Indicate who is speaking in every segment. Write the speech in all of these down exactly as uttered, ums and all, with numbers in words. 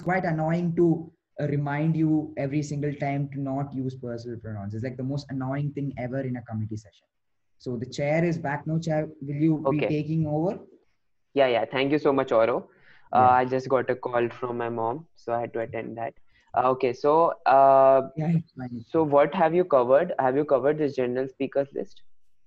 Speaker 1: quite annoying to uh, remind you every single time to not use personal pronouns. It's like the most annoying thing ever in a committee session. So the chair is back now. Chair, will you be
Speaker 2: Okay.
Speaker 1: taking over?
Speaker 2: Yeah, yeah. Thank you so much, Oro. Uh,
Speaker 1: Yeah.
Speaker 2: I just got a call from my mom, so I had to attend that. Uh, okay, so uh,
Speaker 1: Yeah, it's fine.
Speaker 2: so what have you covered? Have you covered this general speakers list?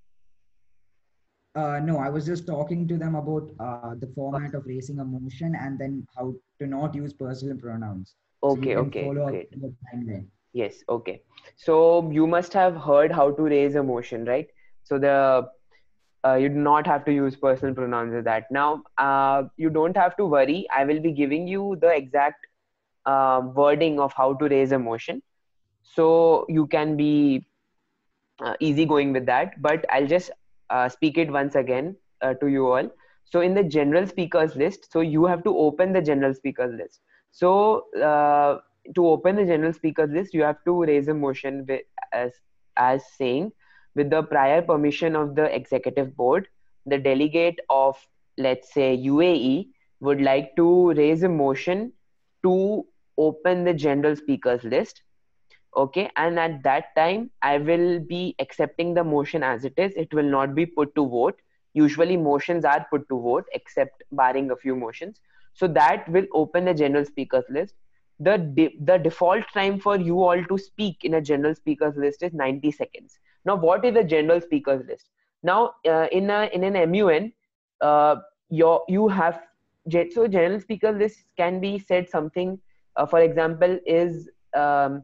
Speaker 1: Uh, no, I was just talking to them about uh, the format
Speaker 2: First.
Speaker 1: of raising a motion and then how to not use personal pronouns. So you
Speaker 2: Okay,
Speaker 1: can
Speaker 2: okay,
Speaker 1: follow up
Speaker 2: great.
Speaker 1: the timeline.
Speaker 2: Yes, okay. So you must have heard how to raise a motion, right? So the uh, you do not have to use personal pronouns with that. Now, uh, you don't have to worry. I will be giving you the exact uh, wording of how to raise a motion, so you can be uh, easy going with that. But I'll just uh, speak it once again uh, to you all. So in the general speakers list, so you have to open the general speakers list. So uh, to open the general speakers list, you have to raise a motion with, as as saying, with the prior permission of the executive board, the delegate of, let's say, U A E would like to raise a motion to open the general speakers list. Okay, and at that time I will be accepting the motion as it is. It will not be put to vote. Usually motions are put to vote, except barring a few motions. So that will open the general speakers list. The de- the default time for you all to speak in a general speakers list is ninety seconds. Now what is the general speakers list? Now uh, in a in an M U N, uh, your you have gen- so general speakers list can be said something, uh, for example, is um,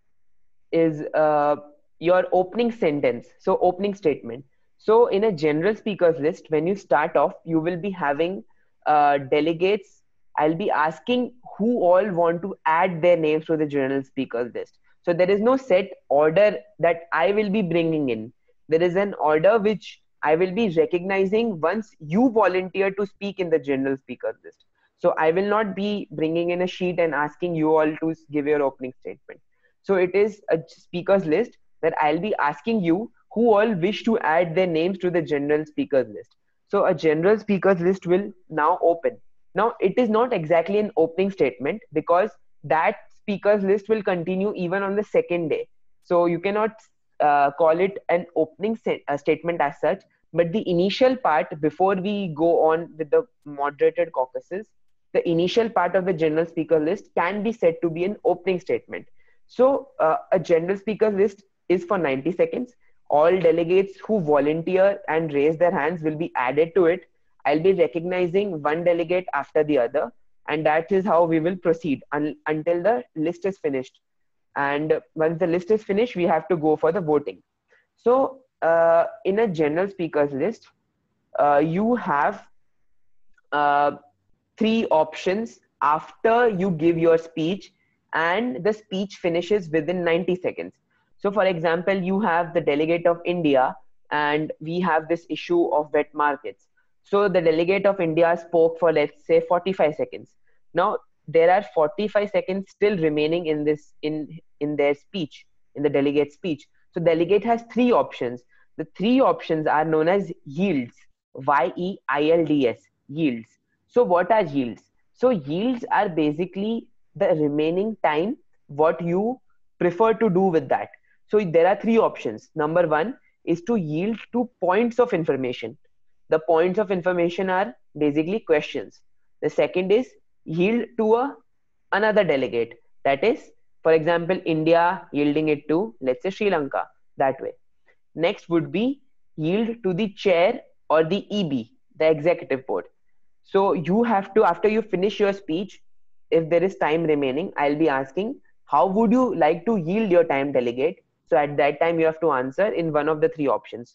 Speaker 2: is uh, your opening sentence, so opening statement. So in a general speakers list, when you start off, you will be having uh, delegates. I'll be asking who all want to add their names to the general speakers list. So there is no set order that I will be bringing in. There is an order which I will be recognizing once you volunteer to speak in the general speakers list. So I will not be bringing in a sheet and asking you all to give your opening statement. So it is a speakers list that I'll be asking you who all wish to add their names to the general speakers list. So a general speakers list will now open. Now it is not exactly an opening statement, because that speakers list will continue even on the second day. So you cannot uh, call it an opening se- uh, statement as such, but the initial part, before we go on with the moderated caucuses, the initial part of the general speaker list can be said to be an opening statement. So uh, a general speakers list is for ninety seconds. All delegates who volunteer and raise their hands will be added to it. I'll be recognizing one delegate after the other, and that is how we will proceed un- until the list is finished. And once the list is finished, we have to go for the voting. So uh, in a general speakers list, uh, you have uh, three options after you give your speech, and the speech finishes within ninety seconds. So for example, you have the delegate of India, and we have this issue of wet markets. So the delegate of India spoke for, let's say, forty-five seconds. Now there are forty-five seconds still remaining in this in in their speech, in the delegate speech. So delegate has three options. The three options are known as yields. Y E I L D S, yields. So what are yields? So yields are basically the remaining time, what you prefer to do with that. So there are three options. Number one is to yield to points of information. The points of information are basically questions. The second is yield to a another delegate. That is, for example, India yielding it to, let's say, Sri Lanka, that way. Next would be yield to the chair or the E B, the executive board. So you have to, after you finish your speech, if there is time remaining, I'll be asking, how would you like to yield your time, delegate? So at that time, you have to answer in one of the three options.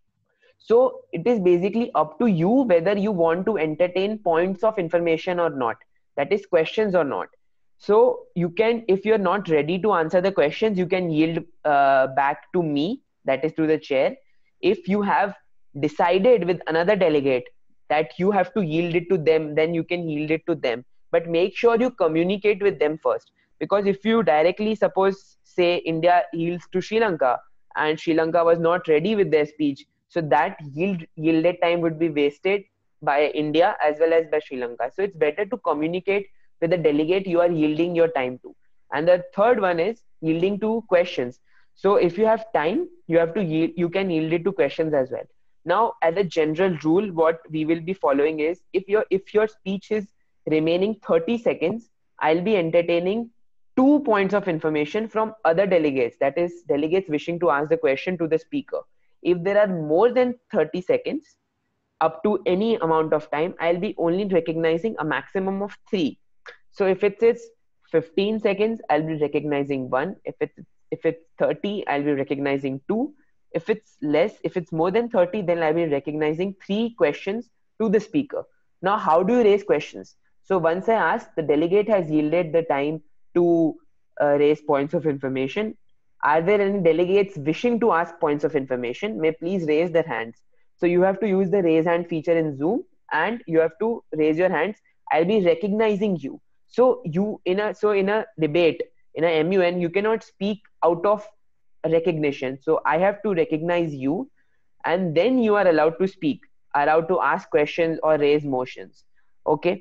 Speaker 2: So it is basically up to you whether you want to entertain points of information or not, that is questions or not. So you can, if you're not ready to answer the questions, you can yield uh, back to me, that is to the chair. If you have decided with another delegate that you have to yield it to them, then you can yield it to them. But make sure you communicate with them first, because if you directly, suppose, say India yields to Sri Lanka and Sri Lanka was not ready with their speech, so that yield yielded time would be wasted by India as well as by Sri Lanka. So it's better to communicate with the delegate you are yielding your time to. And the third one is yielding to questions. So if you have time, you have to yield, you can yield it to questions as well. Now, as a general rule, what we will be following is if your if your speech is remaining thirty seconds, I'll be entertaining two points of information from other delegates, that is delegates wishing to ask the question to the speaker. If there are more than thirty seconds, up to any amount of time, I'll be only recognizing a maximum of three. So if it is fifteen seconds, I'll be recognizing one. If it's if it's thirty, I'll be recognizing two. If it's less, if it's more than thirty, then I'll be recognizing three questions to the speaker. Now, how do you raise questions? So once I ask, the delegate has yielded the time to uh, raise points of information. Are there any delegates wishing to ask points of information? May please raise their hands. So you have to use the raise hand feature in Zoom, and you have to raise your hands. I'll be recognizing you. So you in a so in a debate, in a M U N, you cannot speak out of recognition. So I have to recognize you, and then you are allowed to speak, allowed to ask questions or raise motions. Okay.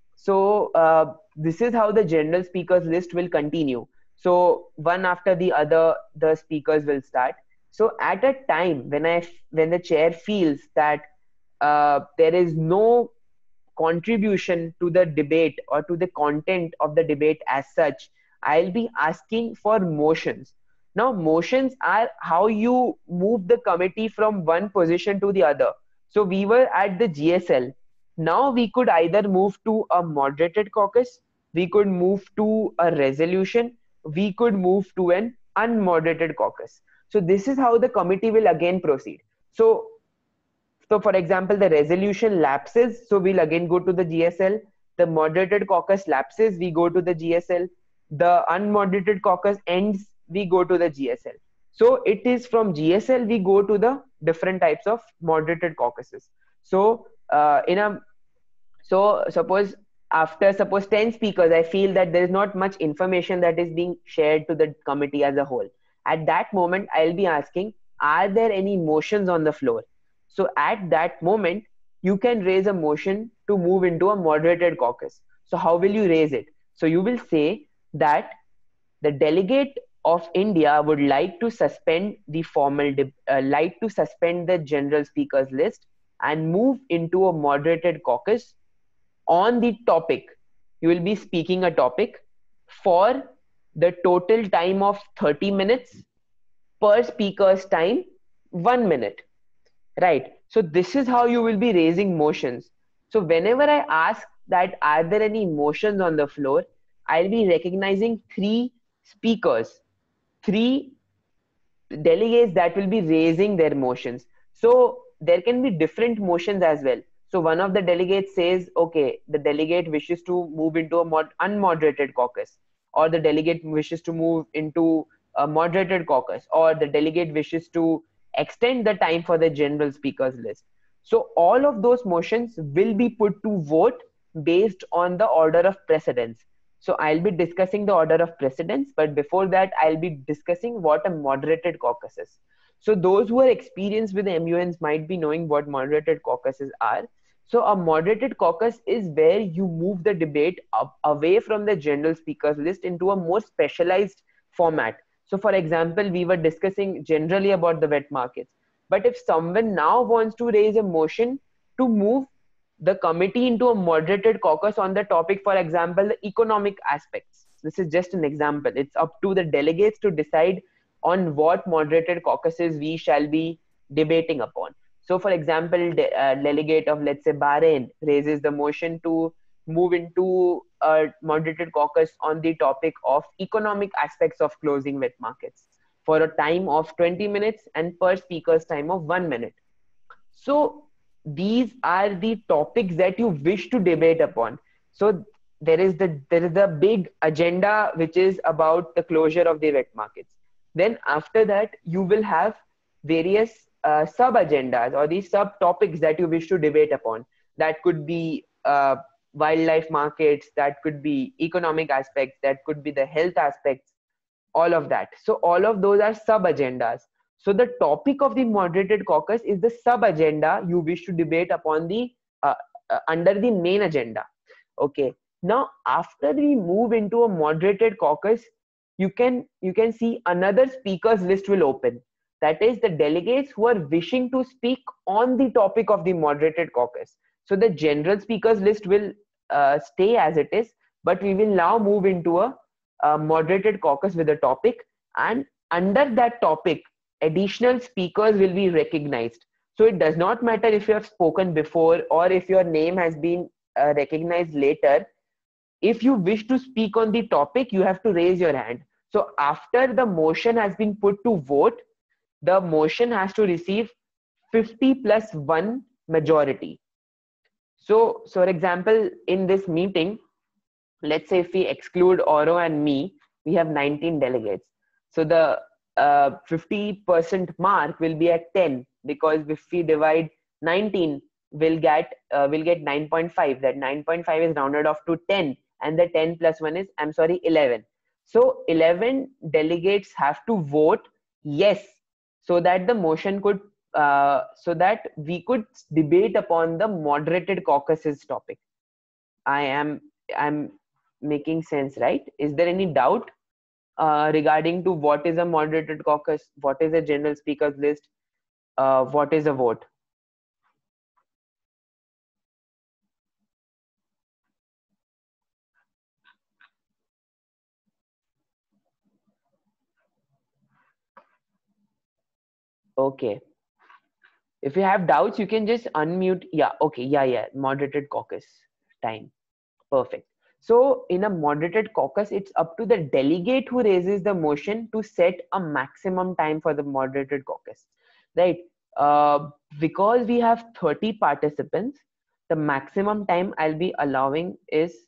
Speaker 2: So uh, this is how the general speakers list will continue. So one after the other, the speakers will start. So at a time when I when the chair feels that uh, there is no contribution to the debate or to the content of the debate as such, I'll be asking for motions. Now, motions are how you move the committee from one position to the other. So we were at the G S L. Now we could either move to a moderated caucus, we could move to a resolution, we could move to an unmoderated caucus. So this is how the committee will again proceed. So, so for example, the resolution lapses, so we'll again go to the G S L. The moderated caucus lapses, we go to the G S L. The unmoderated caucus ends, we go to the G S L. So it is from G S L we go to the different types of moderated caucuses. So uh, in a so suppose after suppose ten speakers, I feel that there is not much information that is being shared to the committee as a whole. At that moment, I'll be asking, are there any motions on the floor? So at that moment, you can raise a motion to move into a moderated caucus. So how will you raise it? So you will say that the delegate of India would like to suspend the formal, uh, like to suspend the general speakers list and move into a moderated caucus on the topic. You will be speaking a topic for the total time of thirty minutes, per speaker's time one minute, right? So this is how you will be raising motions. So whenever I ask that are there any motions on the floor, I'll be recognizing three speakers, three delegates that will be raising their motions. So there can be different motions as well. So one of the delegates says, okay, the delegate wishes to move into a mod unmoderated caucus, or the delegate wishes to move into a moderated caucus, or the delegate wishes to extend the time for the general speakers list. So all of those motions will be put to vote based on the order of precedence. So I'll be discussing the order of precedence, but before that, I'll be discussing what a moderated caucus is. So those who are experienced with the M U Ns might be knowing what moderated caucuses are. So a moderated caucus is where you move the debate up, away from the general speakers list into a more specialized format. So for example, we were discussing generally about the wet markets. But if someone now wants to raise a motion to move the committee into a moderated caucus on the topic, for example, the economic aspects. This is just an example. It's up to the delegates to decide on what moderated caucuses we shall be debating upon. So for example, de uh, delegate of, let's say, Bahrain raises the motion to move into a moderated caucus on the topic of economic aspects of closing wet markets for a time of twenty minutes and per speaker's time of one minute. So these are the topics that you wish to debate upon. So there is the there is the big agenda which is about the closure of the wet markets. Then after that, you will have various uh, sub agendas or the sub topics that you wish to debate upon. That could be uh, wildlife markets, that could be economic aspects, that could be the health aspects, all of that. So all of those are sub agendas. So the topic of the moderated caucus is the sub agenda you wish to debate upon the uh, uh, under the main agenda. Okay. Now, after we move into a moderated caucus, you can you can see another speakers list will open. That is the delegates who are wishing to speak on the topic of the moderated caucus. So the general speakers list will uh, stay as it is, but we will now move into a, a moderated caucus with a topic, and under that topic, additional speakers will be recognized. So it does not matter if you have spoken before or if your name has been uh, recognized later. If you wish to speak on the topic, you have to raise your hand. So after the motion has been put to vote, the motion has to receive fifty plus one majority. So, so for example, in this meeting, let's say if we exclude Oro and me, we have nineteen delegates. So the uh, fifty percent mark will be at ten, because if we divide nineteen, we'll get uh, we'll get nine point five. That nine point five is rounded off to ten, and the ten plus one is, I'm sorry, eleven. So eleven delegates have to vote yes, so that the motion could uh, so that we could debate upon the moderated caucuses topic. I am I'm making sense, right? Is there any doubt uh, regarding to what is a moderated caucus, what is a general speakers list, uh, what is a vote? Okay. If you have doubts, you can just unmute. Yeah, okay, yeah, yeah, moderated caucus time. Perfect. So in a moderated caucus, it's up to the delegate who raises the motion to set a maximum time for the moderated caucus, right? Uh, because we have thirty participants, the maximum time I'll be allowing is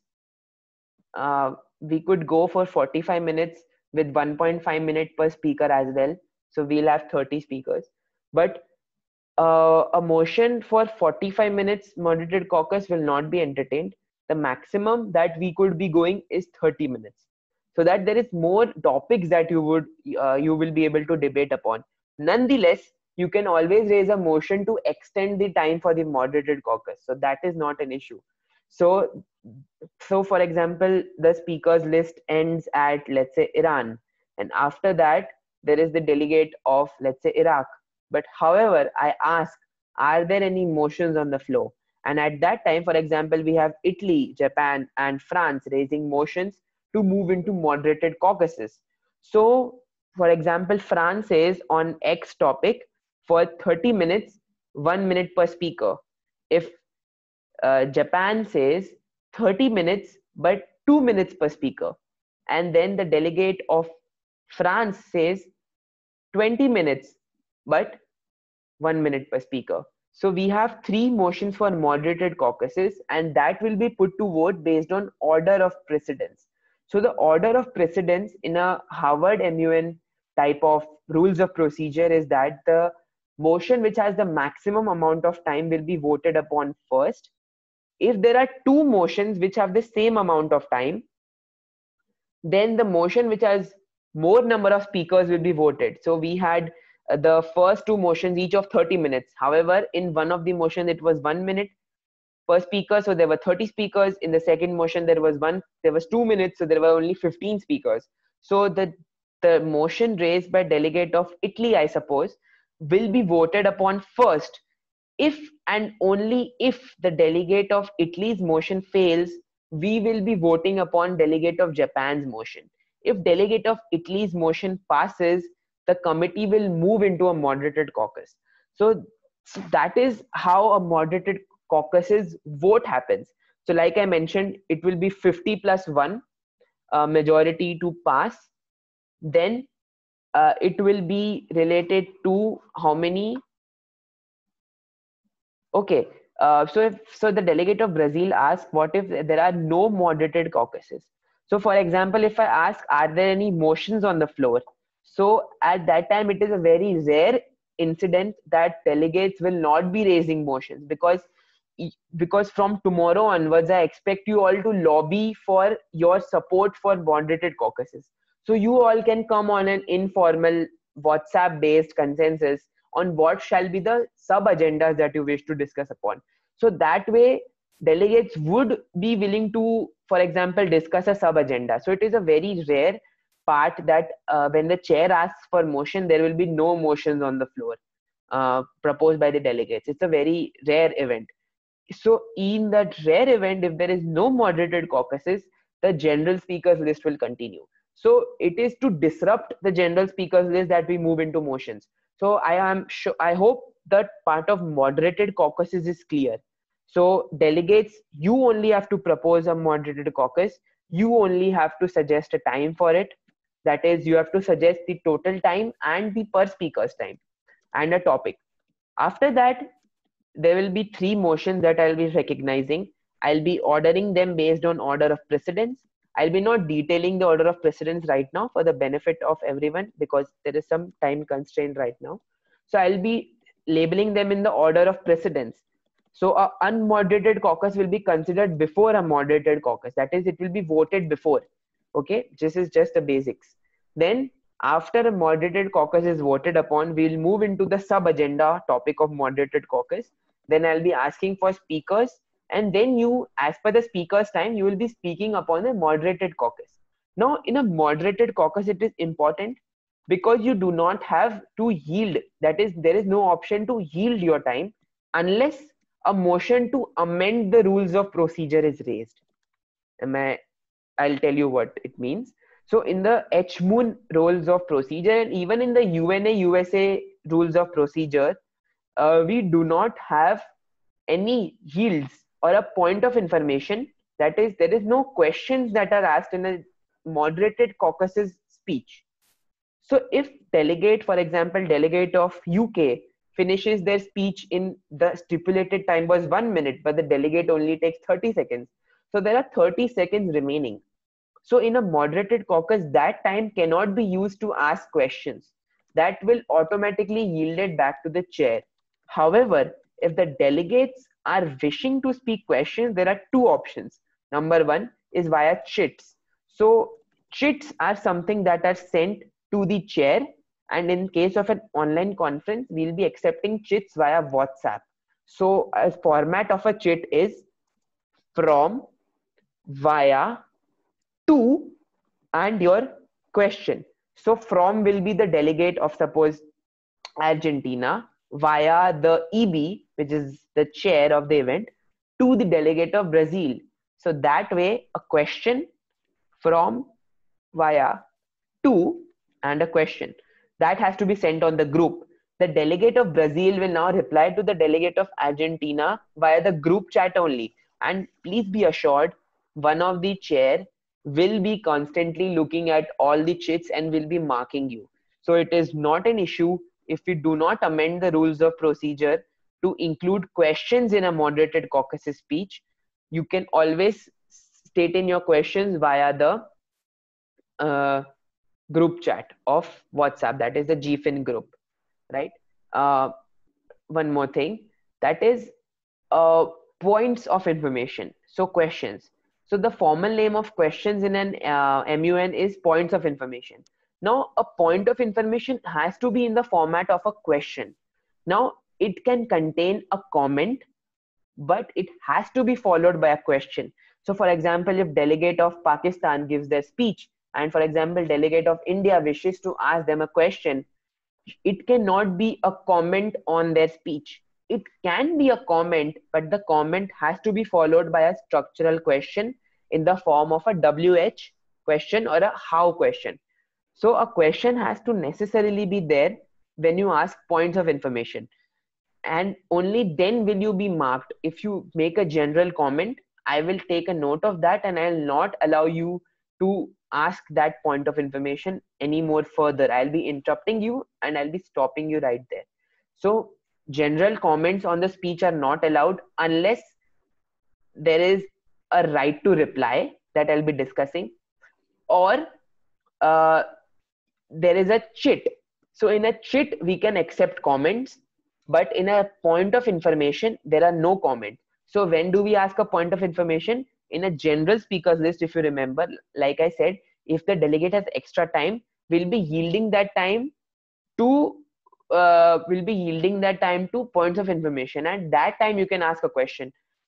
Speaker 2: uh, we could go for forty-five minutes with one point five minute per speaker as well. So we'll have thirty speakers. But uh, a motion for forty-five minutes moderated caucus will not be entertained. The maximum that we could be going is thirty minutes, so that there is more topics that you would uh, you will be able to debate upon. Nonetheless, you can always raise a motion to extend the time for the moderated caucus, so that is not an issue. So so for example, the speakers list ends at, let's say, Iran, and after that there is the delegate of, let's say, Iraq. But however, I ask, are there any motions on the floor? And at that time, for example, we have Italy, Japan, and France raising motions to move into moderated caucuses. So, for example, France says on X topic for thirty minutes, one minute per speaker. If uh, Japan says thirty minutes, but two minutes per speaker. And then the delegate of France says twenty minutes, but one minute per speaker. So we have three motions for moderated caucuses, and that will be put to vote based on order of precedence. So the order of precedence in a Harvard M U N type of rules of procedure is that the motion which has the maximum amount of time will be voted upon first. If there are two motions which have the same amount of time, then the motion which has more number of speakers will be voted. So we had uh, the first two motions each of thirty minutes. However, in one of the motions it was one minute per speaker, so there were thirty speakers. In the second motion there was one there was two minutes, so there were only fifteen speakers. So the the motion raised by delegate of Italy, I suppose, will be voted upon first. If and only if the delegate of Italy's motion fails, we will be voting upon delegate of Japan's motion. If delegate of Italy's motion passes, the committee will move into a moderated caucus. So, so that is how a moderated caucus's vote happens. So like I mentioned, it will be fifty plus one uh, majority to pass. Then uh, it will be related to how many. Okay, uh, so if so the delegate of Brazil asks, what if there are no moderated caucuses? So for example, if I ask, are there any motions on the floor? So at that time, it is a very rare incident that delegates will not be raising motions, because because from tomorrow onwards, I expect you all to lobby for your support for moderated caucuses. So you all can come on an informal WhatsApp based consensus on what shall be the sub agendas that you wish to discuss upon. So that way delegates would be willing to for example, discuss a sub agenda. So it is a very rare part that uh, when the chair asks for motion, there will be no motions on the floor uh, proposed by the delegates. It's a very rare event. So in that rare event, if there is no moderated caucuses, the general speakers list will continue. So it is to disrupt the general speakers list that we move into motions. So I am sure, I hope that part of moderated caucuses is clear. So delegates, you only have to propose a moderated caucus. You only have to suggest a time for it. That is, you have to suggest the total time and the per speaker's time and a topic. After that, there will be three motions that I'll be recognizing. I'll be ordering them based on order of precedence. I'll be not detailing the order of precedence right now for the benefit of everyone because there is some time constraint right now. So I'll be labeling them in the order of precedence. So a unmoderated caucus will be considered before a moderated caucus. That is, it will be voted before. Okay, this is just the basics. Then after a moderated caucus is voted upon, we will move into the sub agenda topic of moderated caucus. Then I'll be asking for speakers, and then you, as per the speaker's time, you will be speaking upon a moderated caucus. Now, in a moderated caucus, it is important because you do not have to yield. That is, there is no option to yield your time unless a motion to amend the rules of procedure is raised. Am I, I'll tell you what it means. So in the H M O N rules of procedure and even in the U N A U S A rules of procedure, uh, we do not have any yields or a point of information. That is, there is no questions that are asked in a moderated caucus's speech. So if delegate, for example, delegate of U K finishes their speech in the stipulated time was one minute, but the delegate only takes thirty seconds. So there are thirty seconds remaining. So in a moderated caucus, that time cannot be used to ask questions. That will automatically yield it back to the chair. However, if the delegates are wishing to speak questions, there are two options. Number one is via chits. So chits are something that are sent to the chair. And in case of an online conference, we'll be accepting chits via WhatsApp. So a format of a chit is from, via, to, and your question. So from will be the delegate of suppose Argentina, via the E B, which is the chair of the event, to the delegate of Brazil. So that way a question, from, via, to, and a question that has to be sent on the group. The delegate of Brazil will now reply to the delegate of Argentina via the group chat only. And please be assured, one of the chair will be constantly looking at all the chits and will be marking you. So it is not an issue if we do not amend the rules of procedure to include questions in a moderated caucus speech. You can always state in your questions via the uh, group chat of WhatsApp, that is the G F I N group, right? Uh, one more thing, that is uh, points of information. So questions. So the formal name of questions in an uh, M U N is points of information. Now a point of information has to be in the format of a question. Now it can contain a comment, but it has to be followed by a question. So for example, if delegate of Pakistan gives their speech, and for example, delegate of India wishes to ask them a question, it cannot be a comment on their speech. It can be a comment, but the comment has to be followed by a structural question in the form of a W H question or a how question. So a question has to necessarily be there when you ask points of information. And only then will you be marked. If you make a general comment, I will take a note of that and I'll not allow you to ask that point of information any more further. I'll be interrupting you and I'll be stopping you right there. So general comments on the speech are not allowed unless there is a right to reply that I'll be discussing, or uh, there is a chit. So in a chit, we can accept comments, but in a point of information, there are no comments. So when do we ask a point of information? In a general speakers list, if you remember, like I said, if the delegate has extra time, we'll be yielding that time to uh, will be yielding that time to points of information. At that time, you can ask a question.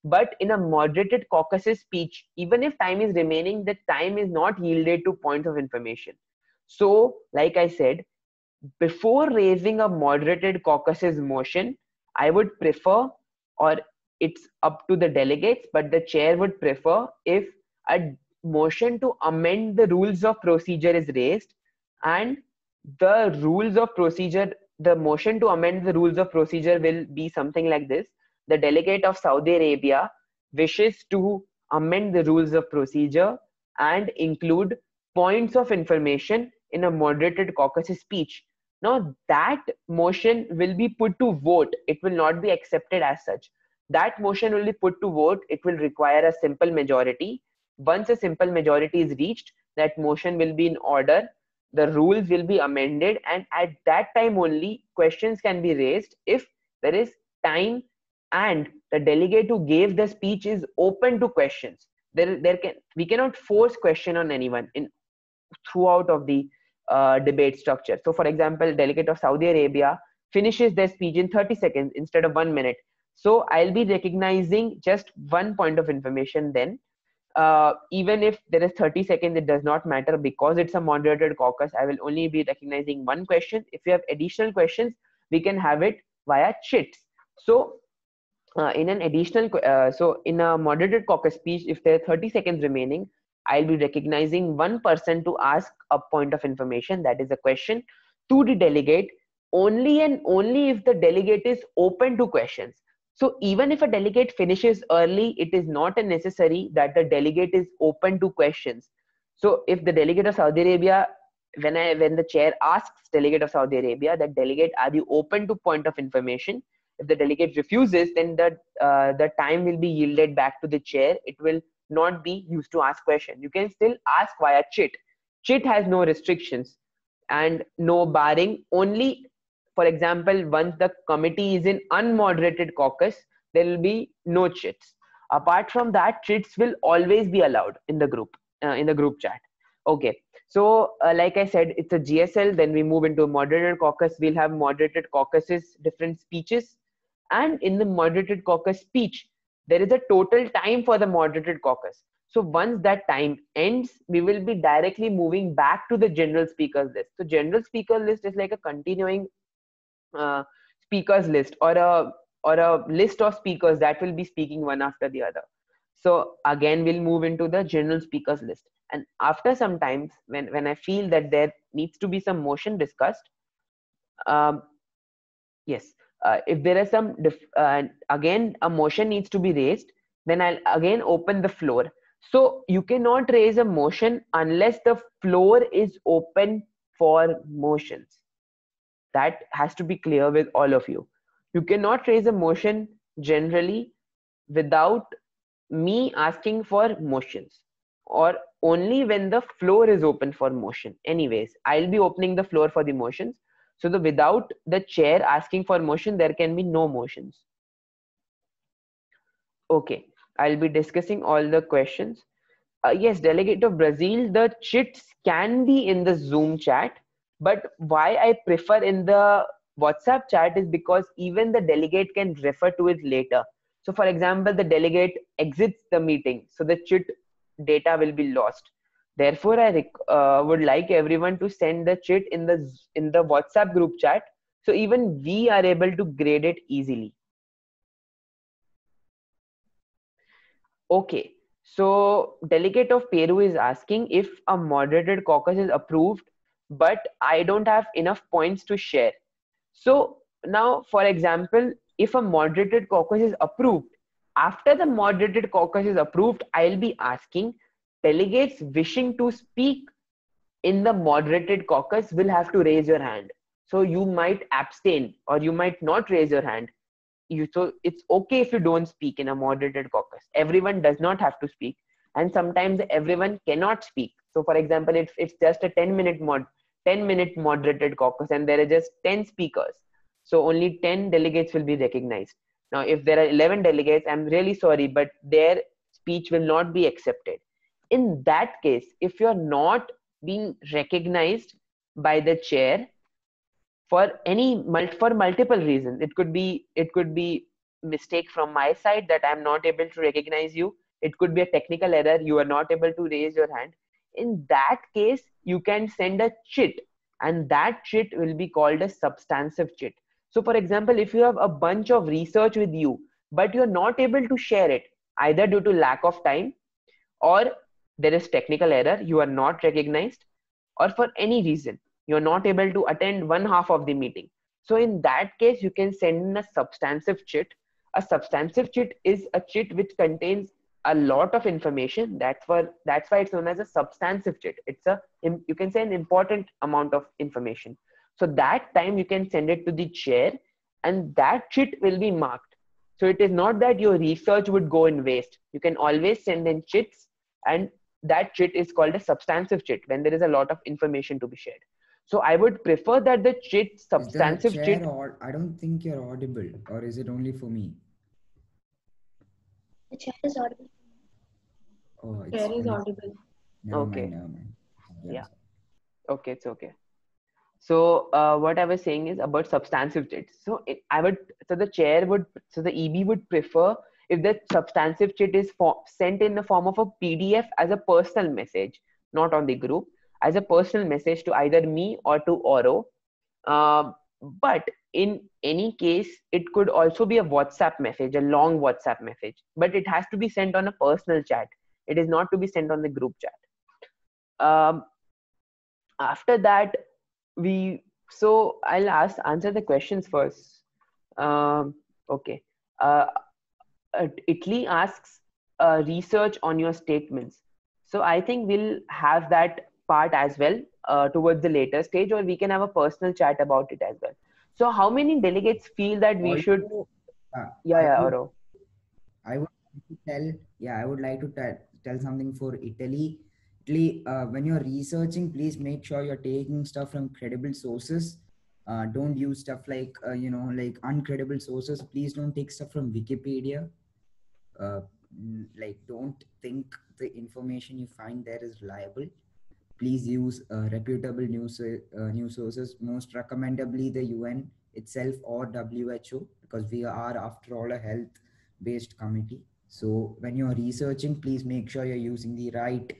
Speaker 2: But in a moderated caucus's speech, even if time is remaining, the time is not yielded to points of information. So, like I said, before raising a moderated caucus's motion, I would prefer, or it's up to the delegates, but the chair would prefer if a motion to amend the rules of procedure is raised, and the rules of procedure, the motion to amend the rules of procedure will be something like this. The delegate of Saudi Arabia wishes to amend the rules of procedure and include points of information in a moderated caucus speech. Now that motion will be put to vote. It will not be accepted as such. That motion will be put to vote. It will require a simple majority. Once a simple majority is reached, that motion will be in order. The rules will be amended, and at that time only questions can be raised if there is time and the delegate who gave the speech is open to questions. There, there can we cannot force question on anyone in throughout of the uh, debate structure. So, for example, delegate of Saudi Arabia finishes their speech in thirty seconds instead of one minute. So, I'll be recognizing just one point of information then. Uh, even if there is thirty seconds, it does not matter because it's a moderated caucus. I will only be recognizing one question. If you have additional questions, we can have it via chits. So, uh, in an additional, uh, so in a moderated caucus speech, if there are thirty seconds remaining, I'll be recognizing one person to ask a point of information, that is a question, to the delegate, only and only if the delegate is open to questions. So even if a delegate finishes early, it is not a necessary that the delegate is open to questions. So if the delegate of Saudi Arabia, when I when the chair asks delegate of Saudi Arabia that delegate, are you open to point of information? If the delegate refuses, then the uh, the time will be yielded back to the chair. It will not be used to ask question. You can still ask via chit. Chit has no restrictions and no barring. Only, for example, once the committee is in unmoderated caucus, there will be no chits. Apart from that, chits will always be allowed in the group, uh, in the group chat. Okay. So, uh, like I said, it's a G S L. Then we move into a moderated caucus. We'll have moderated caucuses, different speeches. And in the moderated caucus speech, there is a total time for the moderated caucus. So once that time ends, we will be directly moving back to the general speakers list. So general speaker list is like a continuing uh, speakers list, or a or a list of speakers that will be speaking one after the other. So again, we'll move into the general speakers list. And after some time, when, when I feel that there needs to be some motion discussed, um, yes, uh, if there is some, uh, again, a motion needs to be raised, then I'll again open the floor. So you cannot raise a motion unless the floor is open for motions. That has to be clear with all of you. You cannot raise a motion generally without me asking for motions, or only when the floor is open for motion. Anyways, I'll be opening the floor for the motions. So the without the chair asking for motion, there can be no motions. Okay, I'll be discussing all the questions. Uh, yes, delegate of Brazil, the chits can be in the Zoom chat, but why I prefer in the WhatsApp chat is because even the delegate can refer to it later. So for example, the delegate exits the meeting, so the chit data will be lost. Therefore, I uh, would like everyone to send the chit in the in the WhatsApp group chat, so even we are able to grade it easily. Okay, so delegate of Peru is asking if a moderated caucus is approved, but I don't have enough points to share. So now, for example, if a moderated caucus is approved, after the moderated caucus is approved, I'll be asking delegates wishing to speak in the moderated caucus will have to raise your hand. So you might abstain or you might not raise your hand. You, so it's okay if you don't speak in a moderated caucus. Everyone does not have to speak, and sometimes everyone cannot speak. So for example, if it's just a ten minute mod ten minute moderated caucus and there are just ten speakers, so only ten delegates will be recognized. Now if there are eleven delegates, I'm really sorry, but their speech will not be accepted. In that case, if you're not being recognized by the chair for any for multiple reasons, it could be it could be mistake from my side that I'm not able to recognize you. It could be a technical error. You are not able to raise your hand. In that case, you can send a chit, and that chit will be called a substantive chit. So for example, if you have a bunch of research with you, but you're not able to share it, either due to lack of time, or there is technical error, you are not recognized, or for any reason, you're not able to attend one half of the meeting. So in that case, you can send in a substantive chit. A substantive chit is a chit which contains a lot of information. That's for that's why it's known as a substantive chit. It's a you can say an important amount of information. So that time you can send it to the chair, and that chit will be marked. So it is not that your research would go in waste. You can always send in chits, and that chit is called a substantive chit when there is a lot of information to be shared. So I would prefer that the chit, substantive
Speaker 1: is the
Speaker 2: chit.
Speaker 1: chair or I don't think you're audible, or is it only for me?
Speaker 3: The chair is audible.
Speaker 1: Oh, it's
Speaker 3: Chair is
Speaker 1: only...
Speaker 3: audible.
Speaker 1: Never
Speaker 2: Okay.
Speaker 1: mind, never mind. Yeah.
Speaker 2: Yeah. Okay, it's okay. So uh, what I was saying is about substantive chit. So it, I would, so the chair would, so the E B would prefer if the substantive chit is for, sent in the form of a P D F as a personal message, not on the group, as a personal message to either me or to Oro. Uh, but in any case, it could also be a WhatsApp message, a long WhatsApp message, but it has to be sent on a personal chat. It is not to be sent on the group chat. Um, after that, we, so I'll ask, answer the questions first. Um, okay. Uh, uh, Italy asks uh, research on your statements. So I think we'll have that part as well uh, towards the later stage, or we can have a personal chat about it as well. So how many delegates feel that we
Speaker 1: Also,
Speaker 2: should?
Speaker 1: uh,
Speaker 2: Yeah,
Speaker 1: I
Speaker 2: yeah,
Speaker 1: would,
Speaker 2: Oro.
Speaker 1: I would like to tell, yeah, I would like to tell, tell something for Italy. Italy, uh, when you're researching, please make sure you're taking stuff from credible sources. Uh, don't use stuff like, uh, you know, like uncredible sources. Please don't take stuff from Wikipedia. Uh, like, don't think the information you find there is reliable. Please use uh, reputable news uh, news sources, most recommendably the U N itself or W H O, because we are, after all, a health-based committee. So when you're researching, please make sure you're using the right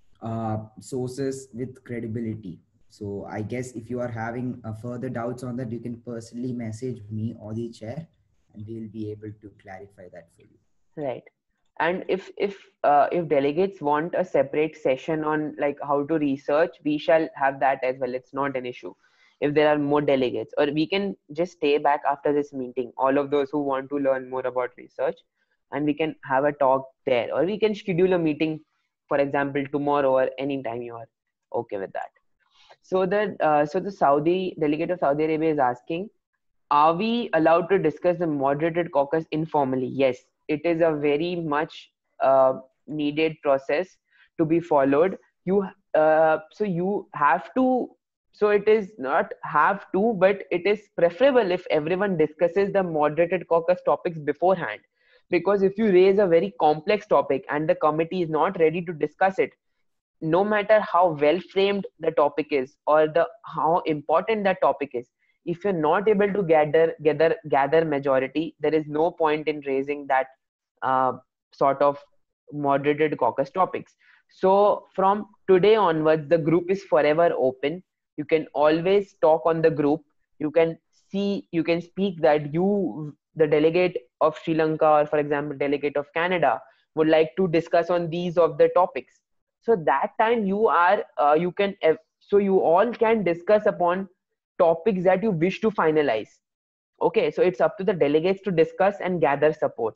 Speaker 1: uh, sources with credibility. So I guess if you are having uh, further doubts on that, you can personally message me or the chair, and we'll be able to clarify that for you.
Speaker 2: Right. And if if uh, if delegates want a separate session on like how to research, we shall have that as well. It's not an issue. If there are more delegates, or we can just stay back after this meeting, all of those who want to learn more about research, and we can have a talk there, or we can schedule a meeting, for example, tomorrow or anytime you are okay with that. So the uh, so the Saudi delegate of Saudi Arabia is asking, are we allowed to discuss the moderated caucus informally? Yes, it is a very much uh, needed process to be followed. You uh, so you have to. So it is not have to, but it is preferable if everyone discusses the moderated caucus topics beforehand. Because if you raise a very complex topic and the committee is not ready to discuss it, no matter how well framed the topic is or the how important that topic is, if you're not able to gather gather gather majority, there is no point in raising that uh, sort of moderated caucus topics. So from today onwards, the group is forever open. You can always talk on the group. You can see, you can speak that you, the delegate of Sri Lanka, or for example, delegate of Canada, would like to discuss on these of the topics. So that time you are, uh, you can, so you all can discuss upon topics that you wish to finalize. Okay, so it's up to the delegates to discuss and gather support.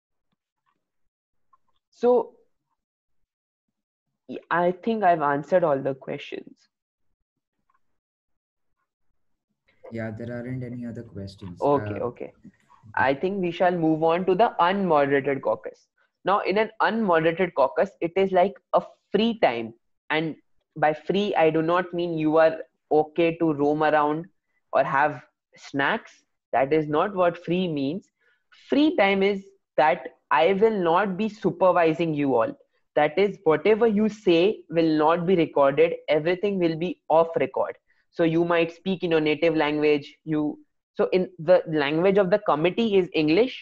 Speaker 2: So I think I've answered all the questions.
Speaker 1: Yeah, there aren't any other questions.
Speaker 2: Okay,
Speaker 1: uh,
Speaker 2: okay. I think we shall move on to the unmoderated caucus. Now, in an unmoderated caucus, it is like a free time. And by free, I do not mean you are okay to roam around or have snacks. That is not what free means. Free time is that I will not be supervising you all. That is, whatever you say will not be recorded. Everything will be off record. So you might speak in your native language. You So in the language of the committee is English.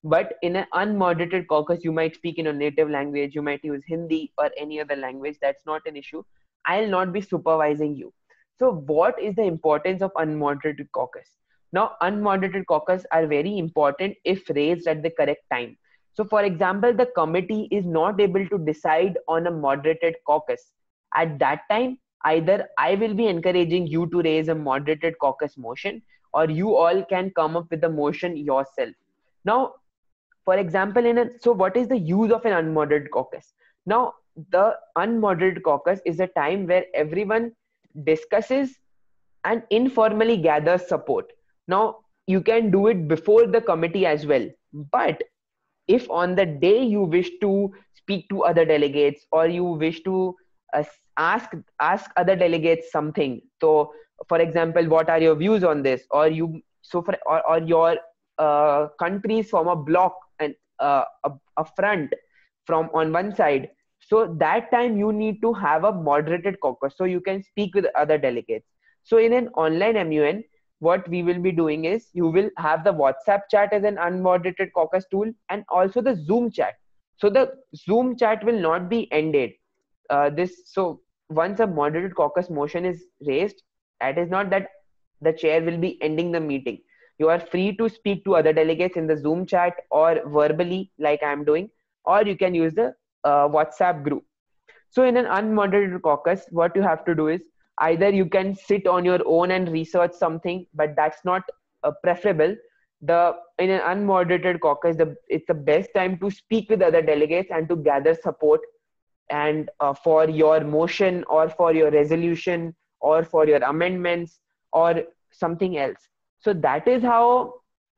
Speaker 2: But in an unmoderated caucus, you might speak in your native language, you might use Hindi or any other language. That's not an issue. I'll not be supervising you. So what is the importance of unmoderated caucus? Now, unmoderated caucus are very important if raised at the correct time. So for example, the committee is not able to decide on a moderated caucus. At that time, either I will be encouraging you to raise a moderated caucus motion, or you all can come up with a motion yourself. Now, for example, in a, so what is the use of an unmoderated caucus? Now, the unmoderated caucus is a time where everyone discusses and informally gathers support. Now, you can do it before the committee as well. But if on the day you wish to speak to other delegates, or you wish to uh, ask ask other delegates something, so for example, what are your views on this, or you so for or, or your uh, countries form a block and uh, a, a front from on one side, so that time you need to have a moderated caucus so you can speak with other delegates. So in an online M U N, what we will be doing is you will have the WhatsApp chat as an unmoderated caucus tool, and also the Zoom chat. So the Zoom chat will not be ended. Uh, this so once a moderated caucus motion is raised, that is not that the chair will be ending the meeting. You are free to speak to other delegates in the Zoom chat or verbally, like I'm doing, or you can use the uh, WhatsApp group. So in an unmoderated caucus, what you have to do is either you can sit on your own and research something, but that's not uh, preferable. The in an unmoderated caucus, the it's the best time to speak with other delegates and to gather support, and uh, for your motion or for your resolution or for your amendments or something else. So that is how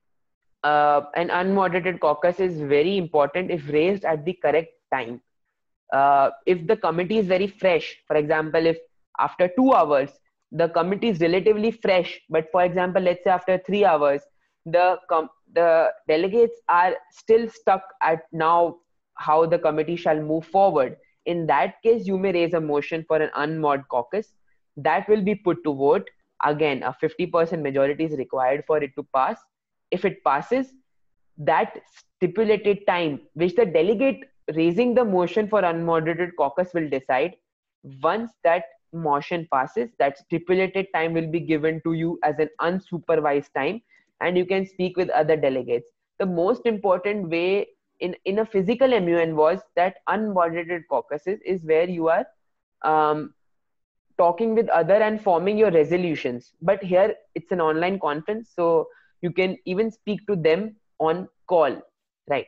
Speaker 2: uh, an unmoderated caucus is very important if raised at the correct time. Uh, if the committee is very fresh, for example, if after two hours the committee is relatively fresh, but for example, let's say after three hours the com- the delegates are still stuck at now how the committee shall move forward, in that case you may raise a motion for an unmod caucus that will be put to vote. Again, a fifty percent majority is required for it to pass. If it passes, that stipulated time which the delegate raising the motion for unmoderated caucus will decide, once that motion passes, that stipulated time will be given to you as an unsupervised time, and you can speak with other delegates. The most important way in in a physical M U N was that unmoderated caucuses is where you are um, talking with other and forming your resolutions, but here it's an online conference, so you can even speak to them on call, right?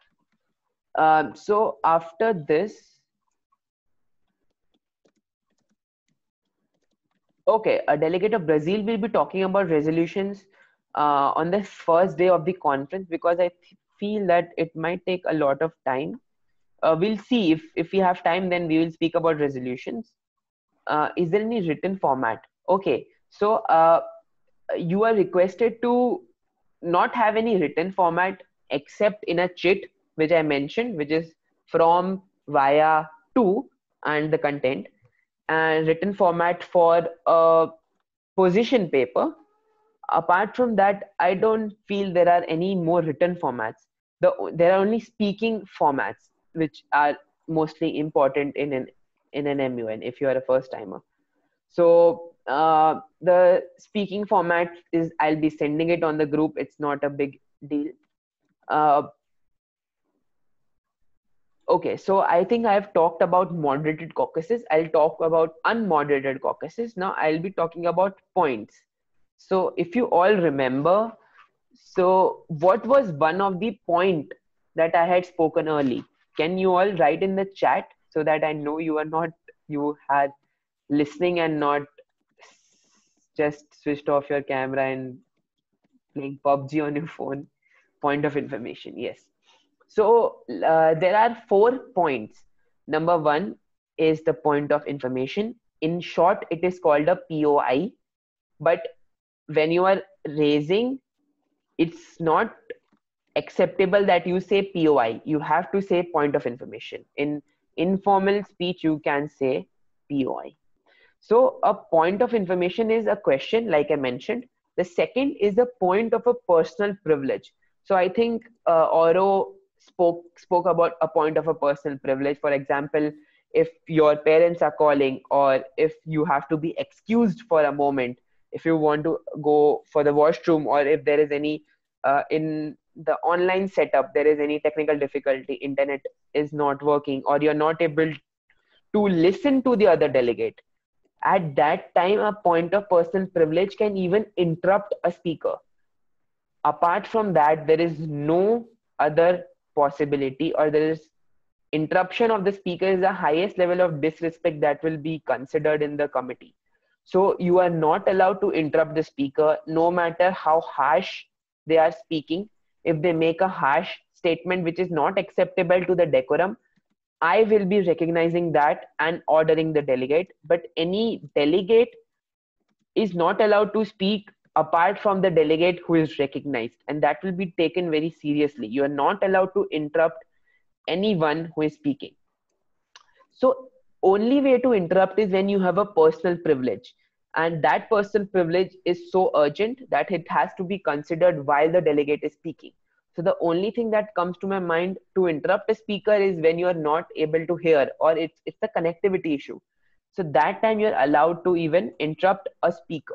Speaker 2: Um, so after this, okay, a delegate of Brazil will be talking about resolutions uh, on the first day of the conference, because I feel that it might take a lot of time. Uh, we'll see if, if we have time, then we will speak about resolutions. Uh, is there any written format? Okay, so uh, you are requested to not have any written format except in a chit, which I mentioned, which is from, via, to, and the content, and written format for a position paper. Apart from that, I don't feel there are any more written formats. The, there are only speaking formats, which are mostly important in an in an M U N if you are a first timer. So uh, the speaking format is, I'll be sending it on the group. It's not a big deal. Uh, okay, so I think I've talked about moderated caucuses. I'll talk about unmoderated caucuses. Now I'll be talking about points. So if you all remember, so what was one of the point that I had spoken early? Can you all write in the chat so that I know you are not, you had listening and not just switched off your camera and playing P U B G on your phone? Point of information, yes. So uh, there are four points. Number one is the point of information. In short, it is called a P O I. But when you are raising, it's not acceptable that you say P O I. You have to say point of information. In informal speech, you can say P O I. So a point of information is a question, like I mentioned. The second is the point of a personal privilege. So I think uh, Oro spoke spoke about a point of a personal privilege. For example, if your parents are calling, or if you have to be excused for a moment, if you want to go for the washroom, or if there is any uh, in the online setup, there is any technical difficulty, internet is not working, or you're not able to listen to the other delegate. At that time, a point of personal privilege can even interrupt a speaker. Apart from that, there is no other possibility, or there is interruption of the speaker is the highest level of disrespect that will be considered in the committee. So you are not allowed to interrupt the speaker, no matter how harsh they are speaking. If they make a harsh statement which is not acceptable to the decorum, I will be recognizing that and ordering the delegate. But any delegate is not allowed to speak apart from the delegate who is recognized, and that will be taken very seriously. You are not allowed to interrupt anyone who is speaking. So only way to interrupt is when you have a personal privilege, and that personal privilege is so urgent that it has to be considered while the delegate is speaking. So the only thing that comes to my mind to interrupt a speaker is when you are not able to hear, or it's it's a connectivity issue. So that time you're allowed to even interrupt a speaker.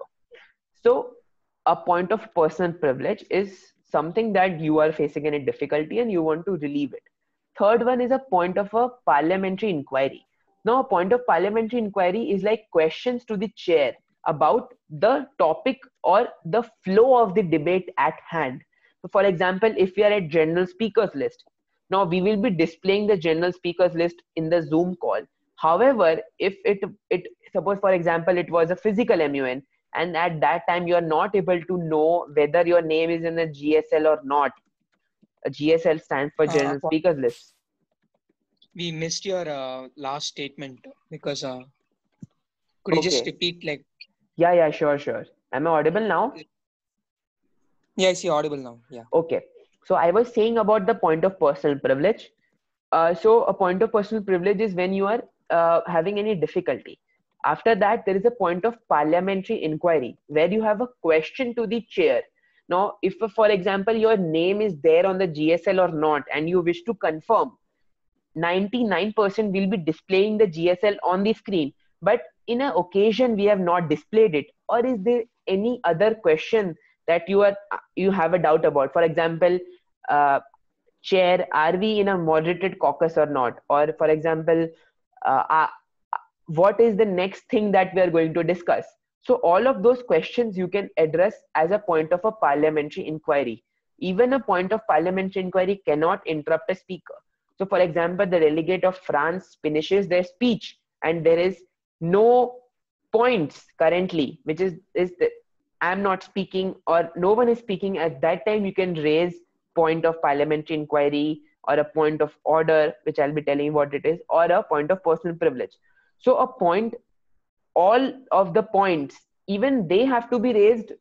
Speaker 2: So a point of personal privilege is something that you are facing any difficulty and you want to relieve it. Third one is a point of a parliamentary inquiry. Now, a point of parliamentary inquiry is like questions to the chair about the topic or the flow of the debate at hand. So for example, if we are at general speakers list, now we will be displaying the general speakers list in the Zoom call. However, if it, it suppose for example, it was a physical M U N, and at that time you are not able to know whether your name is in the G S L or not. A G S L stands for
Speaker 3: Uh,
Speaker 2: general
Speaker 3: apo-
Speaker 2: speakers list.
Speaker 3: we missed your uh, last statement because uh, could you just
Speaker 2: Okay.
Speaker 3: repeat like
Speaker 2: Yeah, yeah, sure, sure. Am I audible now?
Speaker 3: yeah, I see audible now. Yeah.
Speaker 2: Okay. So I was saying about the point of personal privilege. Uh, so a point of personal privilege is when you are uh, having any difficulty. After that, there is a point of parliamentary inquiry where you have a question to the chair. Now, if, for example, your name is there on the G S L or not, and you wish to confirm, ninety-nine percent will be displaying the G S L on the screen. But in an occasion, we have not displayed it. Or is there any other question that you are you have a doubt about? For example, uh, chair, are we in a moderated caucus or not? Or for example, uh, uh, what is the next thing that we are going to discuss? So all of those questions you can address as a point of a parliamentary inquiry. Even a point of parliamentary inquiry cannot interrupt a speaker. So for example, the delegate of France finishes their speech and there is no points currently, which is, is the, I'm not speaking or no one is speaking. At that time, you can raise point of parliamentary inquiry or a point of order, which I'll be telling you what it is, or a point of personal privilege. So a point, all of the points, even they have to be raised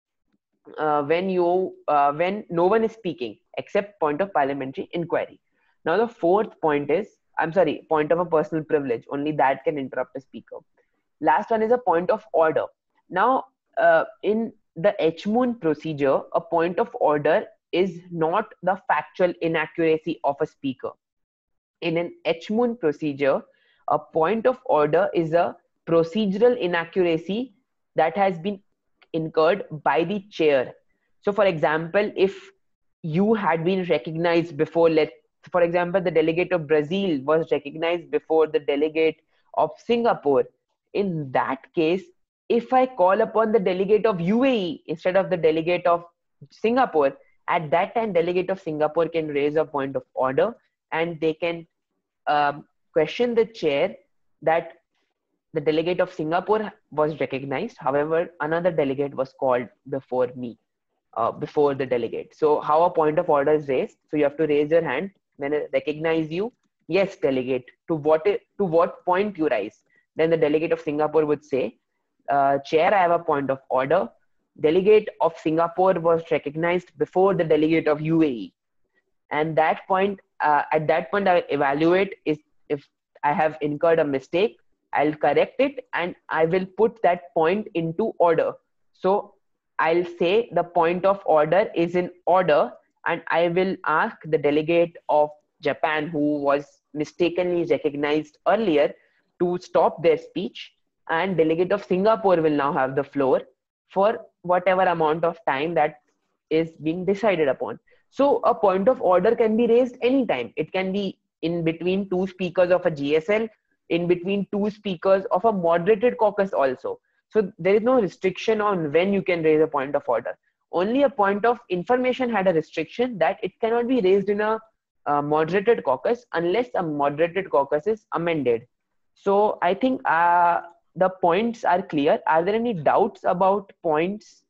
Speaker 2: uh, when you uh, when no one is speaking except point of parliamentary inquiry. Now the fourth point is, I'm sorry, point of a personal privilege. Only that can interrupt a speaker. Last one is a point of order. Now uh, in the H-Moon procedure, a point of order is not the factual inaccuracy of a speaker. In an H-Moon procedure, a point of order is a procedural inaccuracy that has been incurred by the chair. So for example, if you had been recognized before, let for example, the delegate of Brazil was recognized before the delegate of Singapore. In that case, if I call upon the delegate of U A E instead of the delegate of Singapore, at that time, delegate of Singapore can raise a point of order and they can um, question the chair that the delegate of Singapore was recognized. However, another delegate was called before me, uh, before the delegate. So how a point of order is raised? So you have to raise your hand when I recognize you. Yes, delegate, to what, to what point you rise? Then the delegate of Singapore would say, uh, chair, I have a point of order. Delegate of Singapore was recognized before the delegate of U A E. And that point, uh, at that point, I evaluate is if I have incurred a mistake, I'll correct it and I will put that point into order. So I'll say the point of order is in order and I will ask the delegate of Japan, who was mistakenly recognized earlier, to stop their speech, and delegate of Singapore will now have the floor for whatever amount of time that is being decided upon. So a point of order can be raised anytime. It can be in between two speakers of a G S L, in between two speakers of a moderated caucus also. So there is no restriction on when you can raise a point of order. Only a point of information had a restriction that it cannot be raised in a uh, moderated caucus unless a moderated caucus is amended. So I think uh, the points are clear. Are there any doubts about points?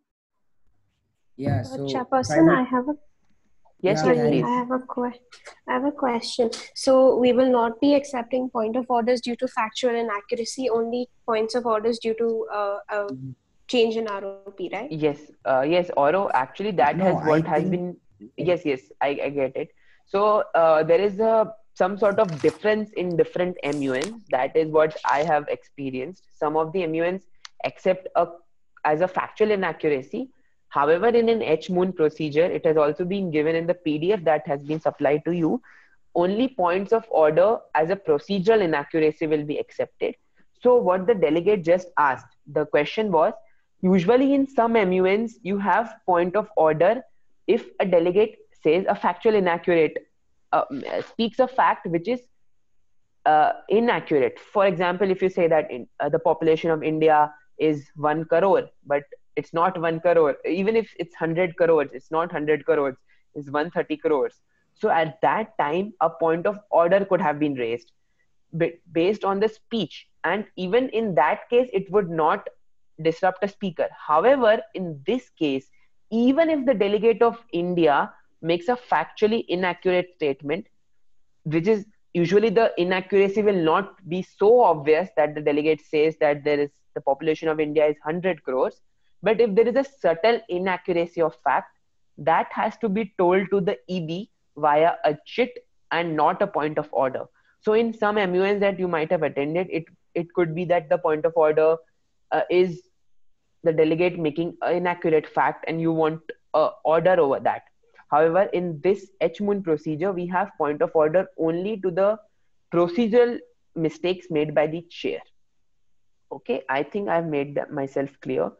Speaker 1: Yeah,
Speaker 4: Uh,
Speaker 1: so
Speaker 4: Chairperson, I have a
Speaker 2: Yes,
Speaker 1: Yeah,
Speaker 2: yes,
Speaker 4: sorry,
Speaker 2: please.
Speaker 4: I have a que- I have a question. So we will not be accepting point of orders due to factual inaccuracy, only points of orders due to uh, a
Speaker 1: Mhm.
Speaker 4: change in R O P, right?
Speaker 2: Yes, uh, yes, Oro, actually that
Speaker 1: no,
Speaker 2: has
Speaker 1: I
Speaker 2: what has
Speaker 1: think
Speaker 2: been, yes, yes, I, I get it. So uh, there is a some sort of difference in different M U Ns. That is what I have experienced. Some of the M U Ns accept a as a factual inaccuracy. However, in an H M O N procedure, it has also been given in the P D F that has been supplied to you. Only points of order as a procedural inaccuracy will be accepted. So what the delegate just asked, the question was, usually in some M U Ns, you have point of order if a delegate says a factual inaccurate, uh, speaks a fact which is uh, inaccurate. For example, if you say that in, uh, the population of India is one crore, but it's not one crore. Even if it's one hundred crores, it's not one hundred crores, it's one hundred thirty crores. So at that time, a point of order could have been raised based on the speech. And even in that case, it would not disrupt a speaker. However, in this case, even if the delegate of India makes a factually inaccurate statement, which is usually the inaccuracy will not be so obvious that the delegate says that there is the population of India is one hundred crores. But if there is a subtle inaccuracy of fact, that has to be told to the E B via a chit and not a point of order. So in some M U Ns that you might have attended, it, it could be that the point of order uh, is the delegate making an inaccurate fact and you want a order over that. However, in this H M O N procedure, we have point of order only to the procedural mistakes made by the chair. Okay, I think I've made that myself clear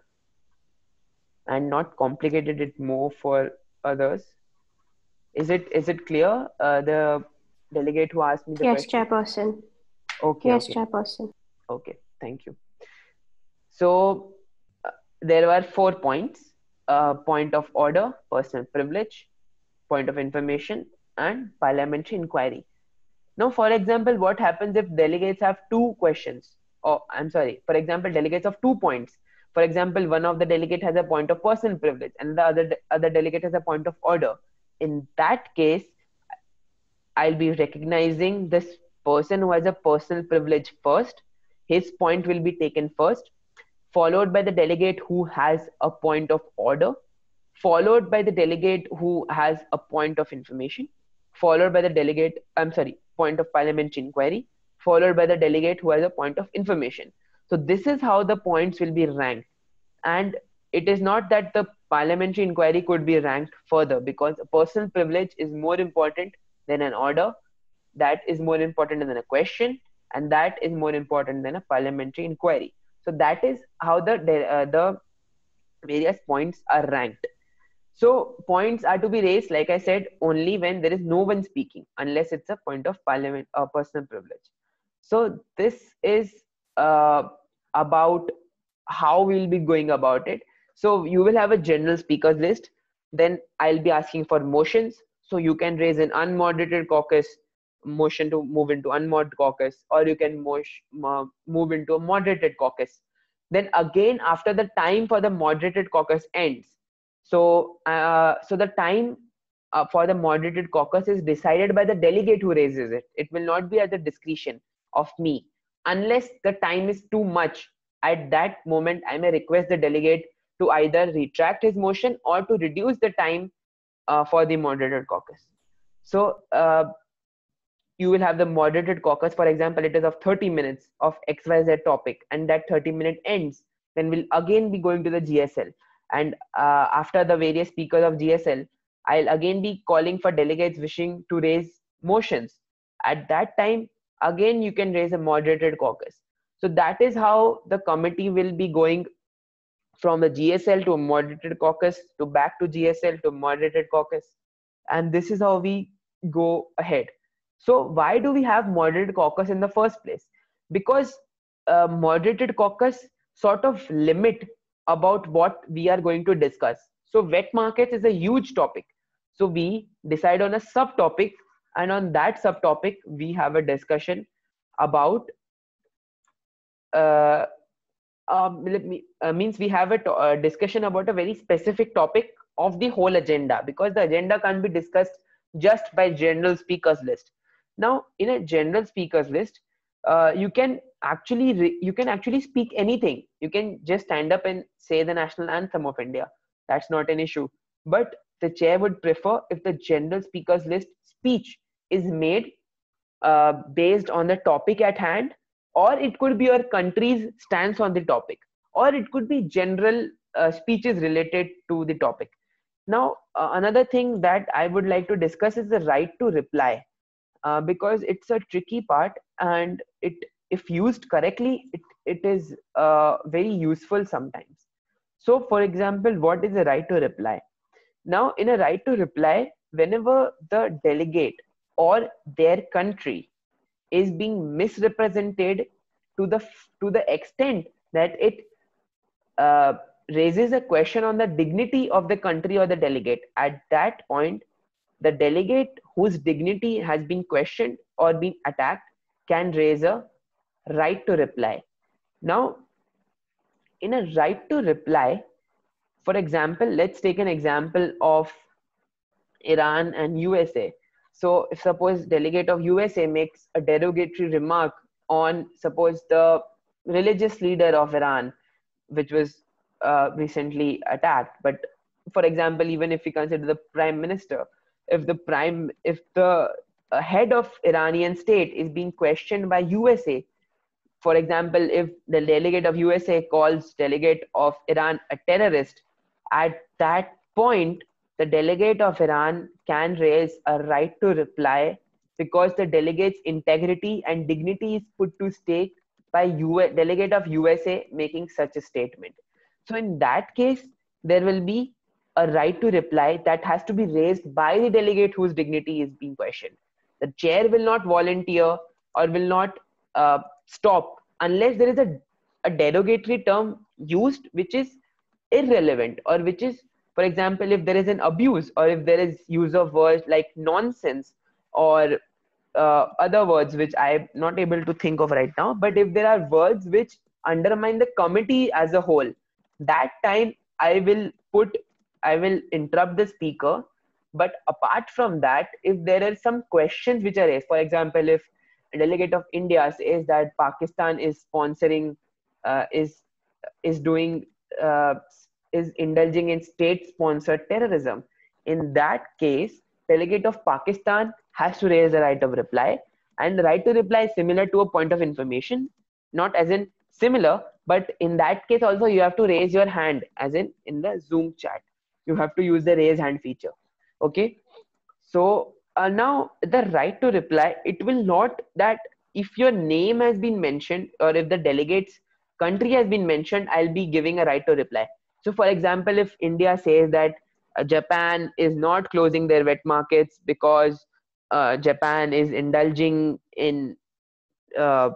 Speaker 2: and not complicated it more for others. Is it is it clear? Uh, the delegate who asked me the
Speaker 4: Yes,
Speaker 2: question?
Speaker 4: Chairperson.
Speaker 2: Okay,
Speaker 4: Yes,
Speaker 2: okay.
Speaker 4: Chairperson.
Speaker 2: Okay, thank you. So uh, there were four points: uh, point of order, personal privilege, point of information, and parliamentary inquiry. Now, for example, what happens if delegates have two questions? Or I'm sorry, for example, delegates of two points. For example, one of the delegate has a point of personal privilege and the other, other delegate has a point of order. In that case, I'll be recognizing this person who has a personal privilege first. His point will be taken first, followed by the delegate who has a point of order, followed by the delegate who has a point of information, followed by the delegate, I'm sorry, point of parliamentary inquiry, followed by the delegate who has a point of information. So this is how the points will be ranked. And it is not that the parliamentary inquiry could be ranked further, because a personal privilege is more important than an order, that is more important than a question, and that is more important than a parliamentary inquiry. So that is how the uh, the various points are ranked. So points are to be raised, like I said, only when there is no one speaking, unless it's a point of parliament or personal privilege. So this is uh, about how we'll be going about it. So you will have a general speakers list. Then I'll be asking for motions. So you can raise an unmoderated caucus motion to move into unmod caucus, or you can move into a moderated caucus. Then again, after the time for the moderated caucus ends, so uh, so the time uh, for the moderated caucus is decided by the delegate who raises it. It will not be at the discretion of me. Unless the time is too much, at that moment I may request the delegate to either retract his motion or to reduce the time uh, for the moderated caucus. So uh, you will have the moderated caucus. For example, it is of thirty minutes of X Y Z topic, and that thirty minute ends. Then we'll again be going to the G S L. And uh, after the various speakers of G S L, I'll again be calling for delegates wishing to raise motions. At that time, again, you can raise a moderated caucus. So that is how the committee will be going from the G S L to a moderated caucus to back to G S L to moderated caucus. And this is how we go ahead. So why do we have moderated caucus in the first place? Because uh, moderated caucus sort of limit about what we are going to discuss. So wet markets is a huge topic. So we decide on a subtopic, and on that subtopic, we have a discussion about uh, um, let me, uh, means we have a to- uh, discussion about a very specific topic of the whole agenda, because the agenda can't be discussed just by general speakers list. Now, in a general speakers list, uh, you can actually re- you can actually speak anything. You can just stand up and say the national anthem of India. That's not an issue. But the chair would prefer if the general speakers list speech is made uh, based on the topic at hand, or it could be your country's stance on the topic, or it could be general uh, speeches related to the topic. Now, uh, another thing that I would like to discuss is the right to reply, uh, because it's a tricky part, and it, if used correctly, it, it is uh, very useful sometimes. So, for example, what is the right to reply? Now, in a right to reply, whenever the delegate or their country is being misrepresented to the to the extent that it uh, raises a question on the dignity of the country or the delegate, at that point, the delegate whose dignity has been questioned or been attacked can raise a right to reply. Now, in a right to reply, for example, let's take an example of Iran and U S A. So if suppose delegate of U S A makes a derogatory remark on, suppose, the religious leader of Iran, which was uh, recently attacked. But for example, even if we consider the prime minister, if the prime, if the uh, head of Iranian state is being questioned by U S A, for example, if the delegate of U S A calls delegate of Iran a terrorist, at that point, the delegate of Iran can raise a right to reply, because the delegate's integrity and dignity is put to stake by U S, delegate of U S A making such a statement. So in that case, there will be a right to reply that has to be raised by the delegate whose dignity is being questioned. The chair will not volunteer or will not uh, stop unless there is a, a derogatory term used which is irrelevant, or which is, for example, if there is an abuse, or if there is use of words like nonsense, or uh, other words which I'm not able to think of right now, but if there are words which undermine the committee as a whole, that time I will put, I will interrupt the speaker. But apart from that, if there are some questions which are raised, for example, if a delegate of India says that Pakistan is sponsoring, uh, is is doing, uh, is indulging in state-sponsored terrorism, in that case, delegate of Pakistan has to raise the right of reply, and the right to reply is similar to a point of information, not as in similar, but in that case also you have to raise your hand, as in in the Zoom chat, you have to use the raise hand feature. Okay, so uh, now the right to reply, it will not that if your name has been mentioned, or if the delegate's country has been mentioned, I'll be giving a right to reply. So for example, if India says that uh, Japan is not closing their wet markets because uh, Japan is indulging in uh,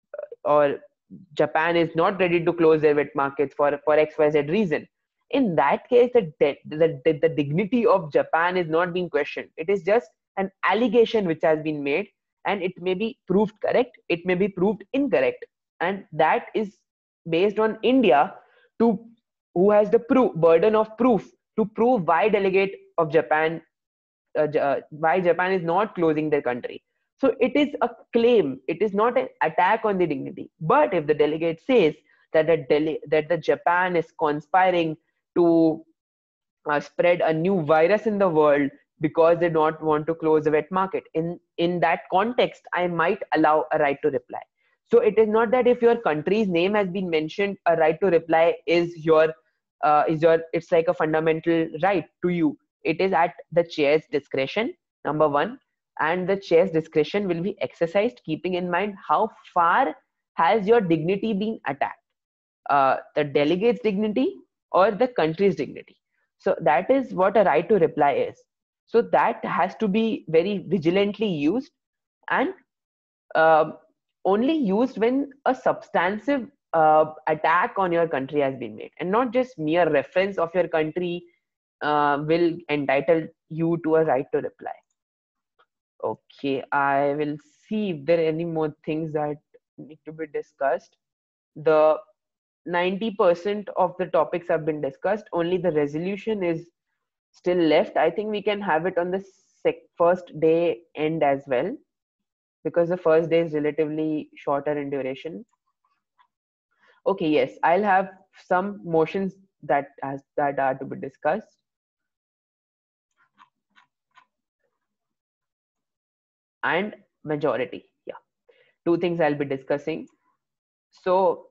Speaker 2: or Japan is not ready to close their wet markets for, for X Y Z reason. In that case, the, the, the, the dignity of Japan is not being questioned. It is just an allegation which has been made, and it may be proved correct, it may be proved incorrect. And that is based on India, to who has the proof, burden of proof to prove why delegate of Japan, uh, uh, why Japan is not closing their country. So it is a claim, it is not an attack on the dignity. But if the delegate says that the, dele- that the Japan is conspiring to uh, spread a new virus in the world because they don't want to close the wet market, in, in that context, I might allow a right to reply. So it is not that if your country's name has been mentioned, a right to reply is your, uh, is your, it's like a fundamental right to you. it is at the chair's discretion, number one, and the chair's discretion will be exercised keeping in mind how far has your dignity been attacked, uh, the delegate's dignity or the country's dignity. So that is what a right to reply is. So that has to be very vigilantly used, and uh, only used when a substantive uh, attack on your country has been made, and not just mere reference of your country uh, will entitle you to a right to reply. Okay, I will see if there are any more things that need to be discussed. The ninety percent of the topics have been discussed. Only the resolution is still left. I think we can have it on the sec first day end as well, because the first day is relatively shorter in duration. Okay, yes, I'll have some motions that has that are to be discussed. And majority, yeah, two things I'll be discussing. So,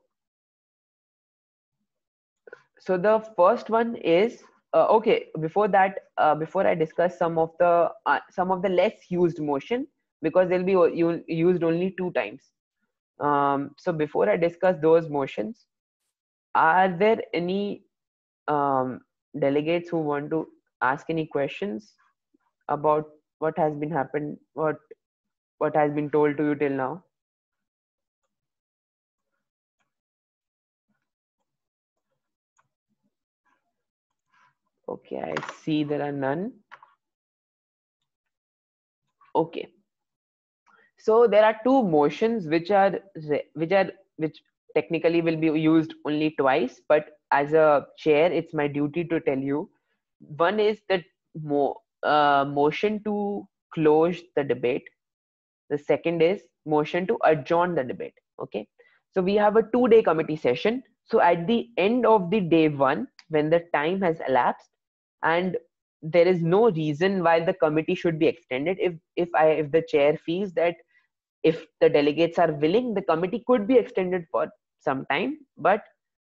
Speaker 2: so the first one is uh, okay. Before that, uh, before I discuss some of the uh, some of the less used motion, because they'll be used only two times. Um, so before I discuss those motions, are there any um, delegates who want to ask any questions about what has been happened, what what has been told to you till now? Okay, I see there are none. Okay, so there are two motions which are which are which technically will be used only twice, but as a chair it's my duty to tell you. One is the mo uh, motion to close the debate. The second is motion to adjourn the debate. Okay, so we have a two-day committee session. So at the end of the day one, when the time has elapsed and there is no reason why the committee should be extended, if if I if the chair feels that if the delegates are willing, the committee could be extended for some time. But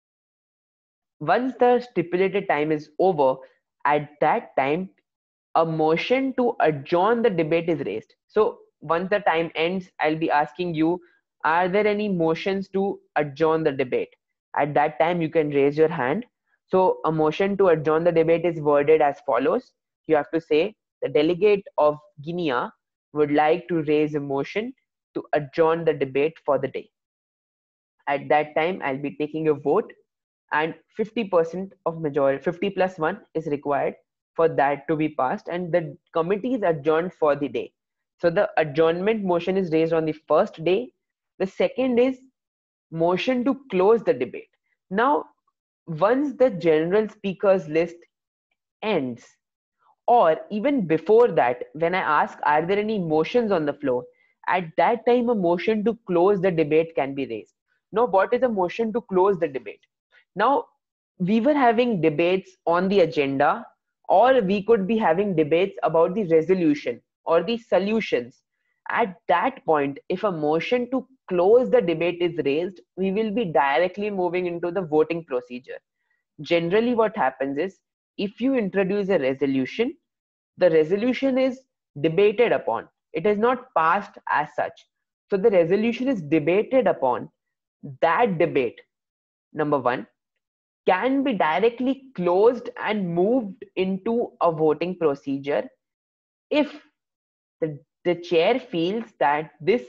Speaker 2: once the stipulated time is over, at that time a motion to adjourn the debate is raised. So once the time ends, I'll be asking you, are there any motions to adjourn the debate? At that time, you can raise your hand. So a motion to adjourn the debate is worded as follows. You have to say, the delegate of Guinea would like to raise a motion to adjourn the debate for the day. At that time, I'll be taking a vote, and fifty percent of majority, fifty plus one is required for that to be passed, and the committee is adjourned for the day. So the adjournment motion is raised on the first day. The second is motion to close the debate. Now, once the general speakers list ends, or even before that, when I ask, are there any motions on the floor? At that time, a motion to close the debate can be raised. Now, what is a motion to close the debate? Now, we were having debates on the agenda, or we could be having debates about the resolution or the solutions. At that point, if a motion to close the debate is raised, we will be directly moving into the voting procedure. Generally, what happens is, if you introduce a resolution, the resolution is debated upon. It is not passed as such. So the resolution is debated upon. That debate, number one, can be directly closed and moved into a voting procedure if the, the chair feels that this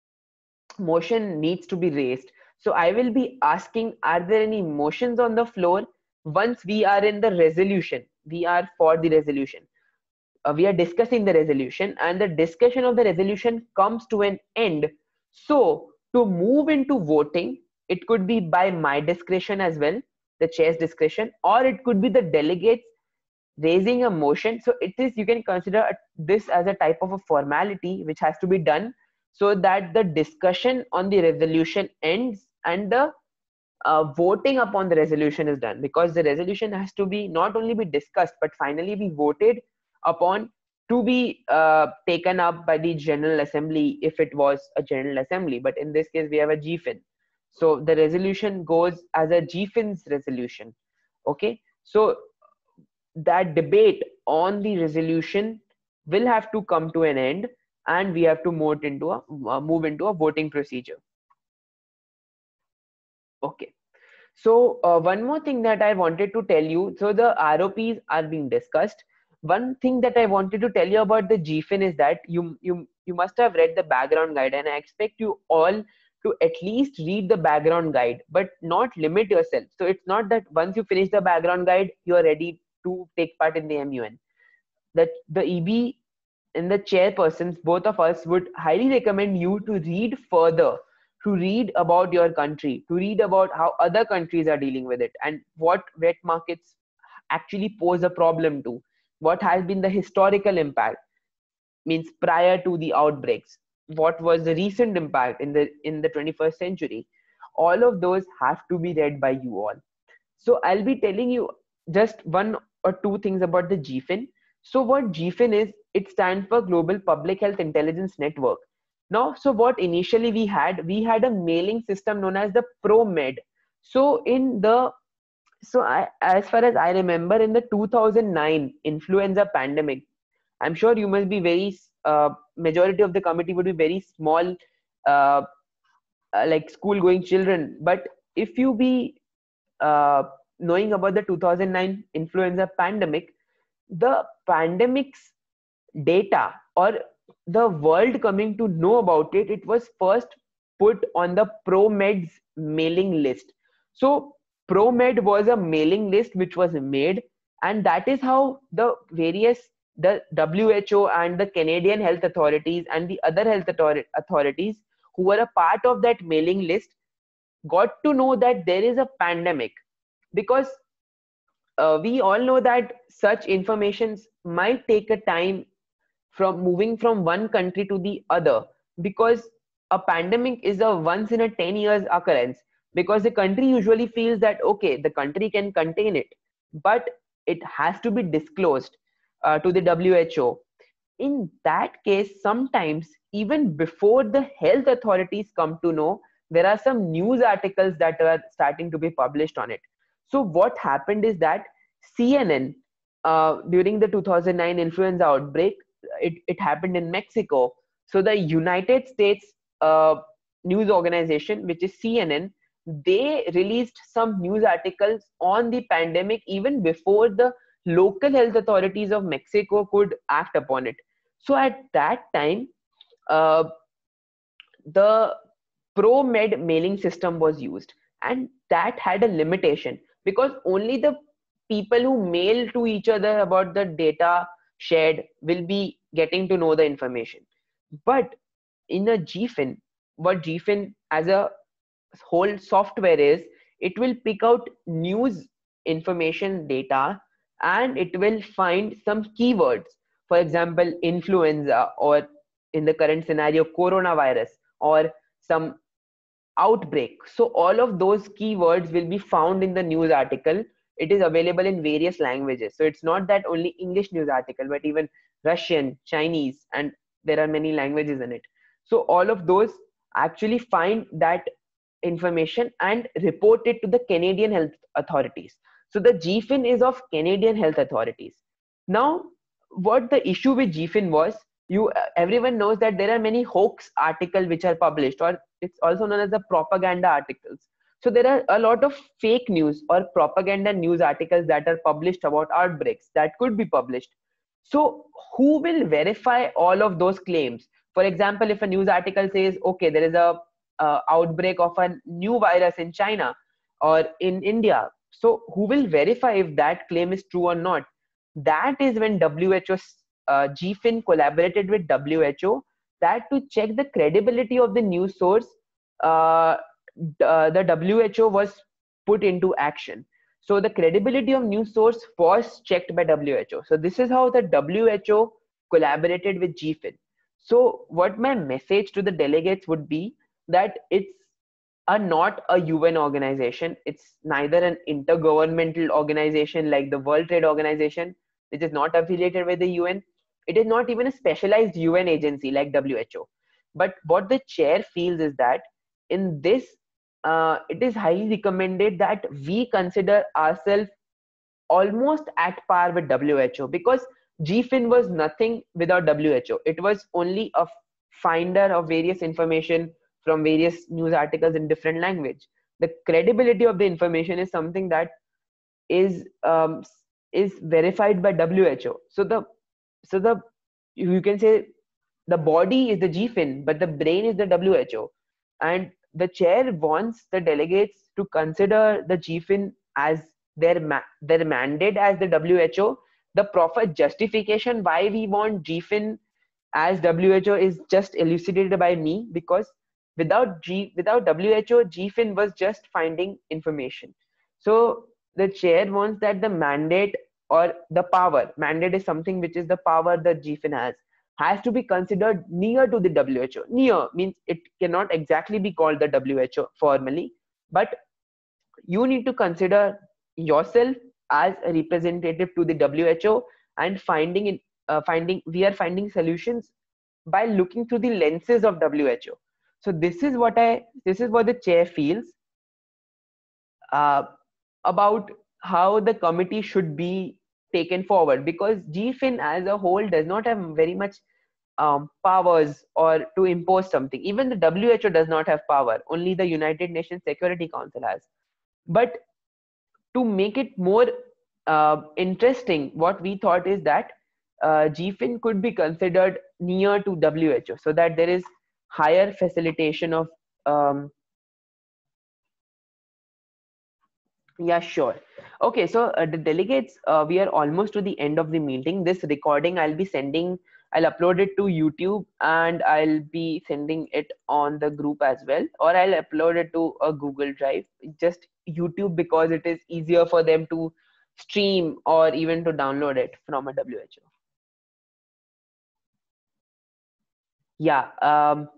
Speaker 2: motion needs to be raised. So I will be asking, are there any motions on the floor? Once we are in the resolution, we are for the resolution. Uh, we are discussing the resolution, and the discussion of the resolution comes to an end. So to move into voting, it could be by my discretion as well, the chair's discretion, or it could be the delegates raising a motion. So it is, you can consider this as a type of a formality which has to be done so that the discussion on the resolution ends and the uh, voting upon the resolution is done, because the resolution has to be not only be discussed but finally be voted upon to be uh, taken up by the General Assembly if it was a General Assembly. But in this case, we have a G F I N. So the resolution goes as a G F I N's resolution. Okay. So that debate on the resolution will have to come to an end, and we have to move into a uh, move into a voting procedure. Okay. So uh, one more thing that I wanted to tell you. So the R O Ps are being discussed. One thing that I wanted to tell you about the G F I N is that you you you must have read the background guide, and I expect you all to at least read the background guide, but not limit yourself. So it's not that once you finish the background guide, you are ready to take part in the M U N. That the E B and the chairpersons, both of us, would highly recommend you to read further, to read about your country, to read about how other countries are dealing with it, and what wet markets actually pose a problem to, what has been the historical impact, means prior to the outbreaks, what was the recent impact in the in the twenty-first century. All of those have to be read by you all. So I'll be telling you just one or two things about the G F I N. So what G F I N is, it stands for Global Public Health Intelligence Network. Now, so what initially we had, we had a mailing system known as the ProMed. So in the, so I, as far as I remember, in the two thousand nine influenza pandemic, I'm sure you must be very, uh, majority of the committee would be very small, uh, uh, like school going children. But if you be uh, knowing about the two thousand nine influenza pandemic, the pandemic's data, or the world coming to know about it, it was first put on the ProMed's mailing list. So ProMed was a mailing list which was made, and that is how the various, the W H O and the Canadian health authorities and the other health author authorities who were a part of that mailing list got to know that there is a pandemic. Because uh, we all know that such informations might take a time from moving from one country to the other, because a pandemic is a once in a ten years occurrence, because the country usually feels that okay, the country can contain it, but it has to be disclosed uh, to the W H O. In that case, sometimes even before the health authorities come to know, there are some news articles that are starting to be published on it. So what happened is that C N N, uh, during the two thousand nine influenza outbreak, it, it happened in Mexico. So the United States uh, news organization, which is C N N, they released some news articles on the pandemic even before the local health authorities of Mexico could act upon it. So at that time, uh, the ProMed mailing system was used, and that had a limitation, because only the people who mail to each other about the data shared will be getting to know the information. But in a G F I N, what G F I N as a whole software is, it will pick out news information data, and it will find some keywords. For example, influenza, or in the current scenario, coronavirus, or some outbreak. So all of those keywords will be found in the news article. It is available in various languages. So it's not that only English news article, but even Russian, Chinese, and there are many languages in it. So all of those actually find that information and report it to the Canadian health authorities. So the G F I N is of Canadian health authorities. Now, what the issue with G F I N was, you everyone knows that there are many hoax articles which are published, or it's also known as the propaganda articles. So there are a lot of fake news or propaganda news articles that are published about outbreaks that could be published. So who will verify all of those claims? For example, if a news article says, okay, there is a uh, outbreak of a new virus in China or in India, so who will verify if that claim is true or not? That is when W H O uh, G F I N collaborated with W H O, that to check the credibility of the news source, uh, uh, the W H O was put into action. So the credibility of news source was checked by W H O. So this is how the W H O collaborated with G F I N. So what my message to the delegates would be, that it's a not a U N organization. It's neither an intergovernmental organization like the World Trade Organization, which is not affiliated with the U N. It is not even a specialized U N agency like W H O. But what the chair feels is that in this, uh, it is highly recommended that we consider ourselves almost at par with W H O, because G F I N was nothing without W H O. It was only a finder of various information from various news articles in different language. The credibility of the information is something that is um, is verified by W H O. So the so the you can say the body is the G F I N, but the brain is the W H O, and the chair wants the delegates to consider the G F I N as their ma- their mandate as the W H O. The proper justification why we want G F I N as W H O is just elucidated by me, because without G without W H O, G F I N was just finding information. So the chair wants that the mandate or the power, mandate is something which is the power that G F I N has, has to be considered near to the W H O. Near means it cannot exactly be called the W H O formally, but you need to consider yourself as a representative to the W H O, and finding in uh, finding we are finding solutions by looking through the lenses of W H O. So this is what I this is what the chair feels uh, about how the committee should be taken forward, because G F I N as a whole does not have very much um, powers or to impose something. Even the W H O does not have power, only the United Nations Security Council has. But to make it more uh, interesting, what we thought is that uh, G F I N could be considered near to W H O, so that there is higher facilitation of um, yeah, sure. Okay, so uh, the delegates, uh, we are almost to the end of the meeting. This recording I'll be sending, I'll upload it to YouTube, and I'll be sending it on the group as well, or I'll upload it to a Google Drive. Just YouTube, because it is easier for them to stream or even to download it from a W H O. Yeah. Um,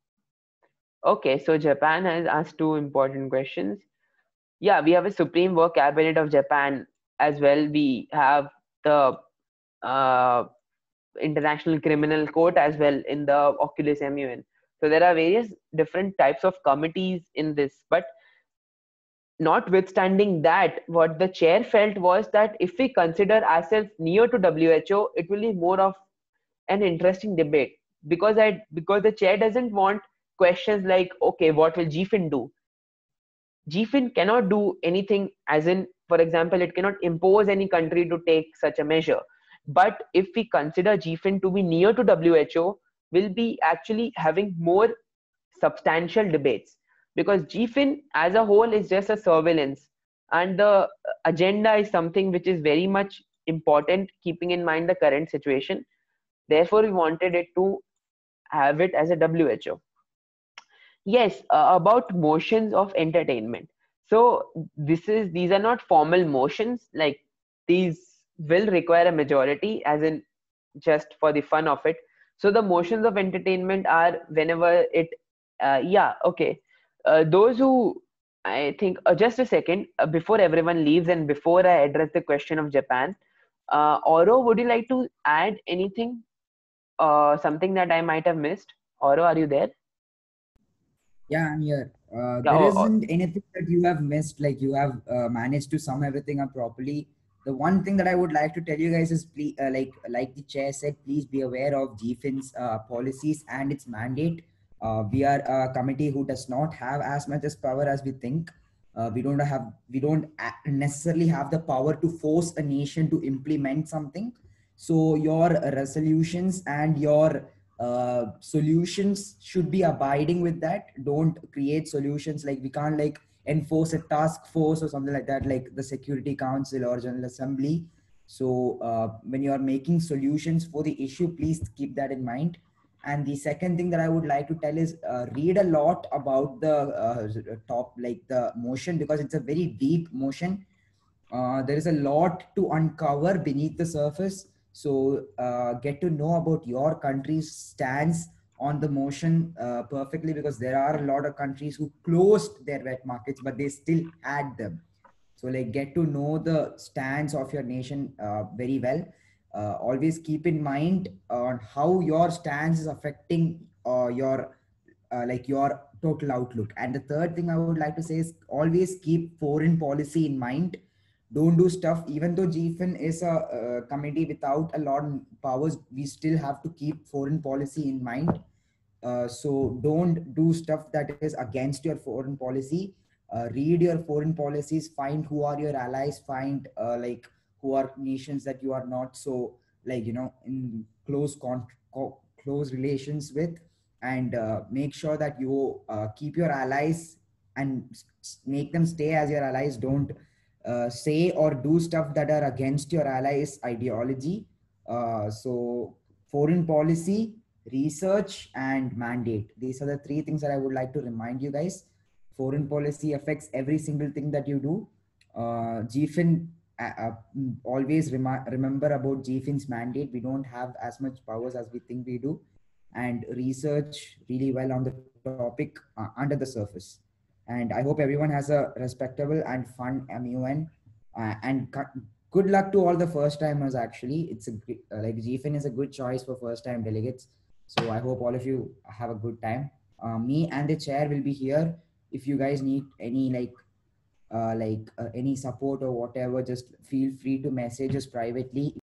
Speaker 2: okay, so Japan has asked two important questions. Yeah, we have a Supreme Work Cabinet of Japan as well. We have the uh, International Criminal Court as well in the Oculus M U N. So there are various different types of committees in this. But notwithstanding that, what the chair felt was that if we consider ourselves near to W H O, it will be more of an interesting debate, because I because the chair doesn't want questions like, okay, what will G F I N do? G F I N cannot do anything, as in, for example, it cannot impose any country to take such a measure. But if we consider G F I N to be near to W H O, we'll be actually having more substantial debates, because G F I N as a whole is just a surveillance, and the agenda is something which is very much important, keeping in mind the current situation. Therefore, we wanted it to have it as a W H O. Yes, uh, about motions of entertainment. So this is these are not formal motions. Like, these will require a majority, as in just for the fun of it. So the motions of entertainment are whenever it. Uh, yeah, okay. Uh, those who I think uh, just a second uh, before everyone leaves and before I address the question of Japan, uh, Oro, would you like to add anything? Uh, something that I might have missed? Oro, are you there?
Speaker 1: Yeah, I'm here. Uh,
Speaker 2: Yeah,
Speaker 1: there
Speaker 2: oh, oh,
Speaker 1: isn't anything that you have missed. Like, you have uh, managed to sum everything up properly. The one thing that I would like to tell you guys is, please, uh, like like the chair said, please be aware of G F I N's uh, policies and its mandate. Uh, we are a committee who does not have as much as power as we think. Uh, we don't have we don't necessarily have the power to force a nation to implement something. So your resolutions and your uh, solutions should be abiding with that. Don't create solutions like, we can't like enforce a task force or something like that, like the Security Council or General Assembly. So uh, when you are making solutions for the issue, please keep that in mind. And the second thing that I would like to tell is uh, read a lot about the uh, top, like the motion, because it's a very deep motion. Uh, there is a lot to uncover beneath the surface. So uh, get to know about your country's stance on the motion uh, perfectly, because there are a lot of countries who closed their wet markets, but they still had them. So like, get to know the stance of your nation uh, very well. Uh, always keep in mind on how your stance is affecting uh, your uh, like your total outlook. And the third thing I would like to say is, always keep foreign policy in mind. don't do stuff. Even though G F I N is a uh, committee without a lot of powers, we still have to keep foreign policy in mind. Uh, so don't do stuff that is against your foreign policy. Uh, read your foreign policies, find who are your allies, find uh, like who are nations that you are not so like, you know, in close con- co- close relations with, and uh, make sure that you uh, keep your allies and s- make them stay as your allies. Don't uh, say or do stuff that are against your allies' ideology. Uh, so foreign policy, research, and mandate. These are the three things that I would like to remind you guys. Foreign policy affects every single thing that you do. Uh, G F I N, uh, uh, always remi- remember about G F I N's mandate. We don't have as much powers as we think we do. And research really well on the topic uh, under the surface. And I hope everyone has a respectable and fun M U N. Uh, and good luck to all the first timers. Actually, it's a uh, like G F I N is a good choice for first time delegates. So I hope all of you have a good time. Uh, me and the chair will be here. If you guys need any like uh, like uh, any support or whatever, just feel free to message us privately.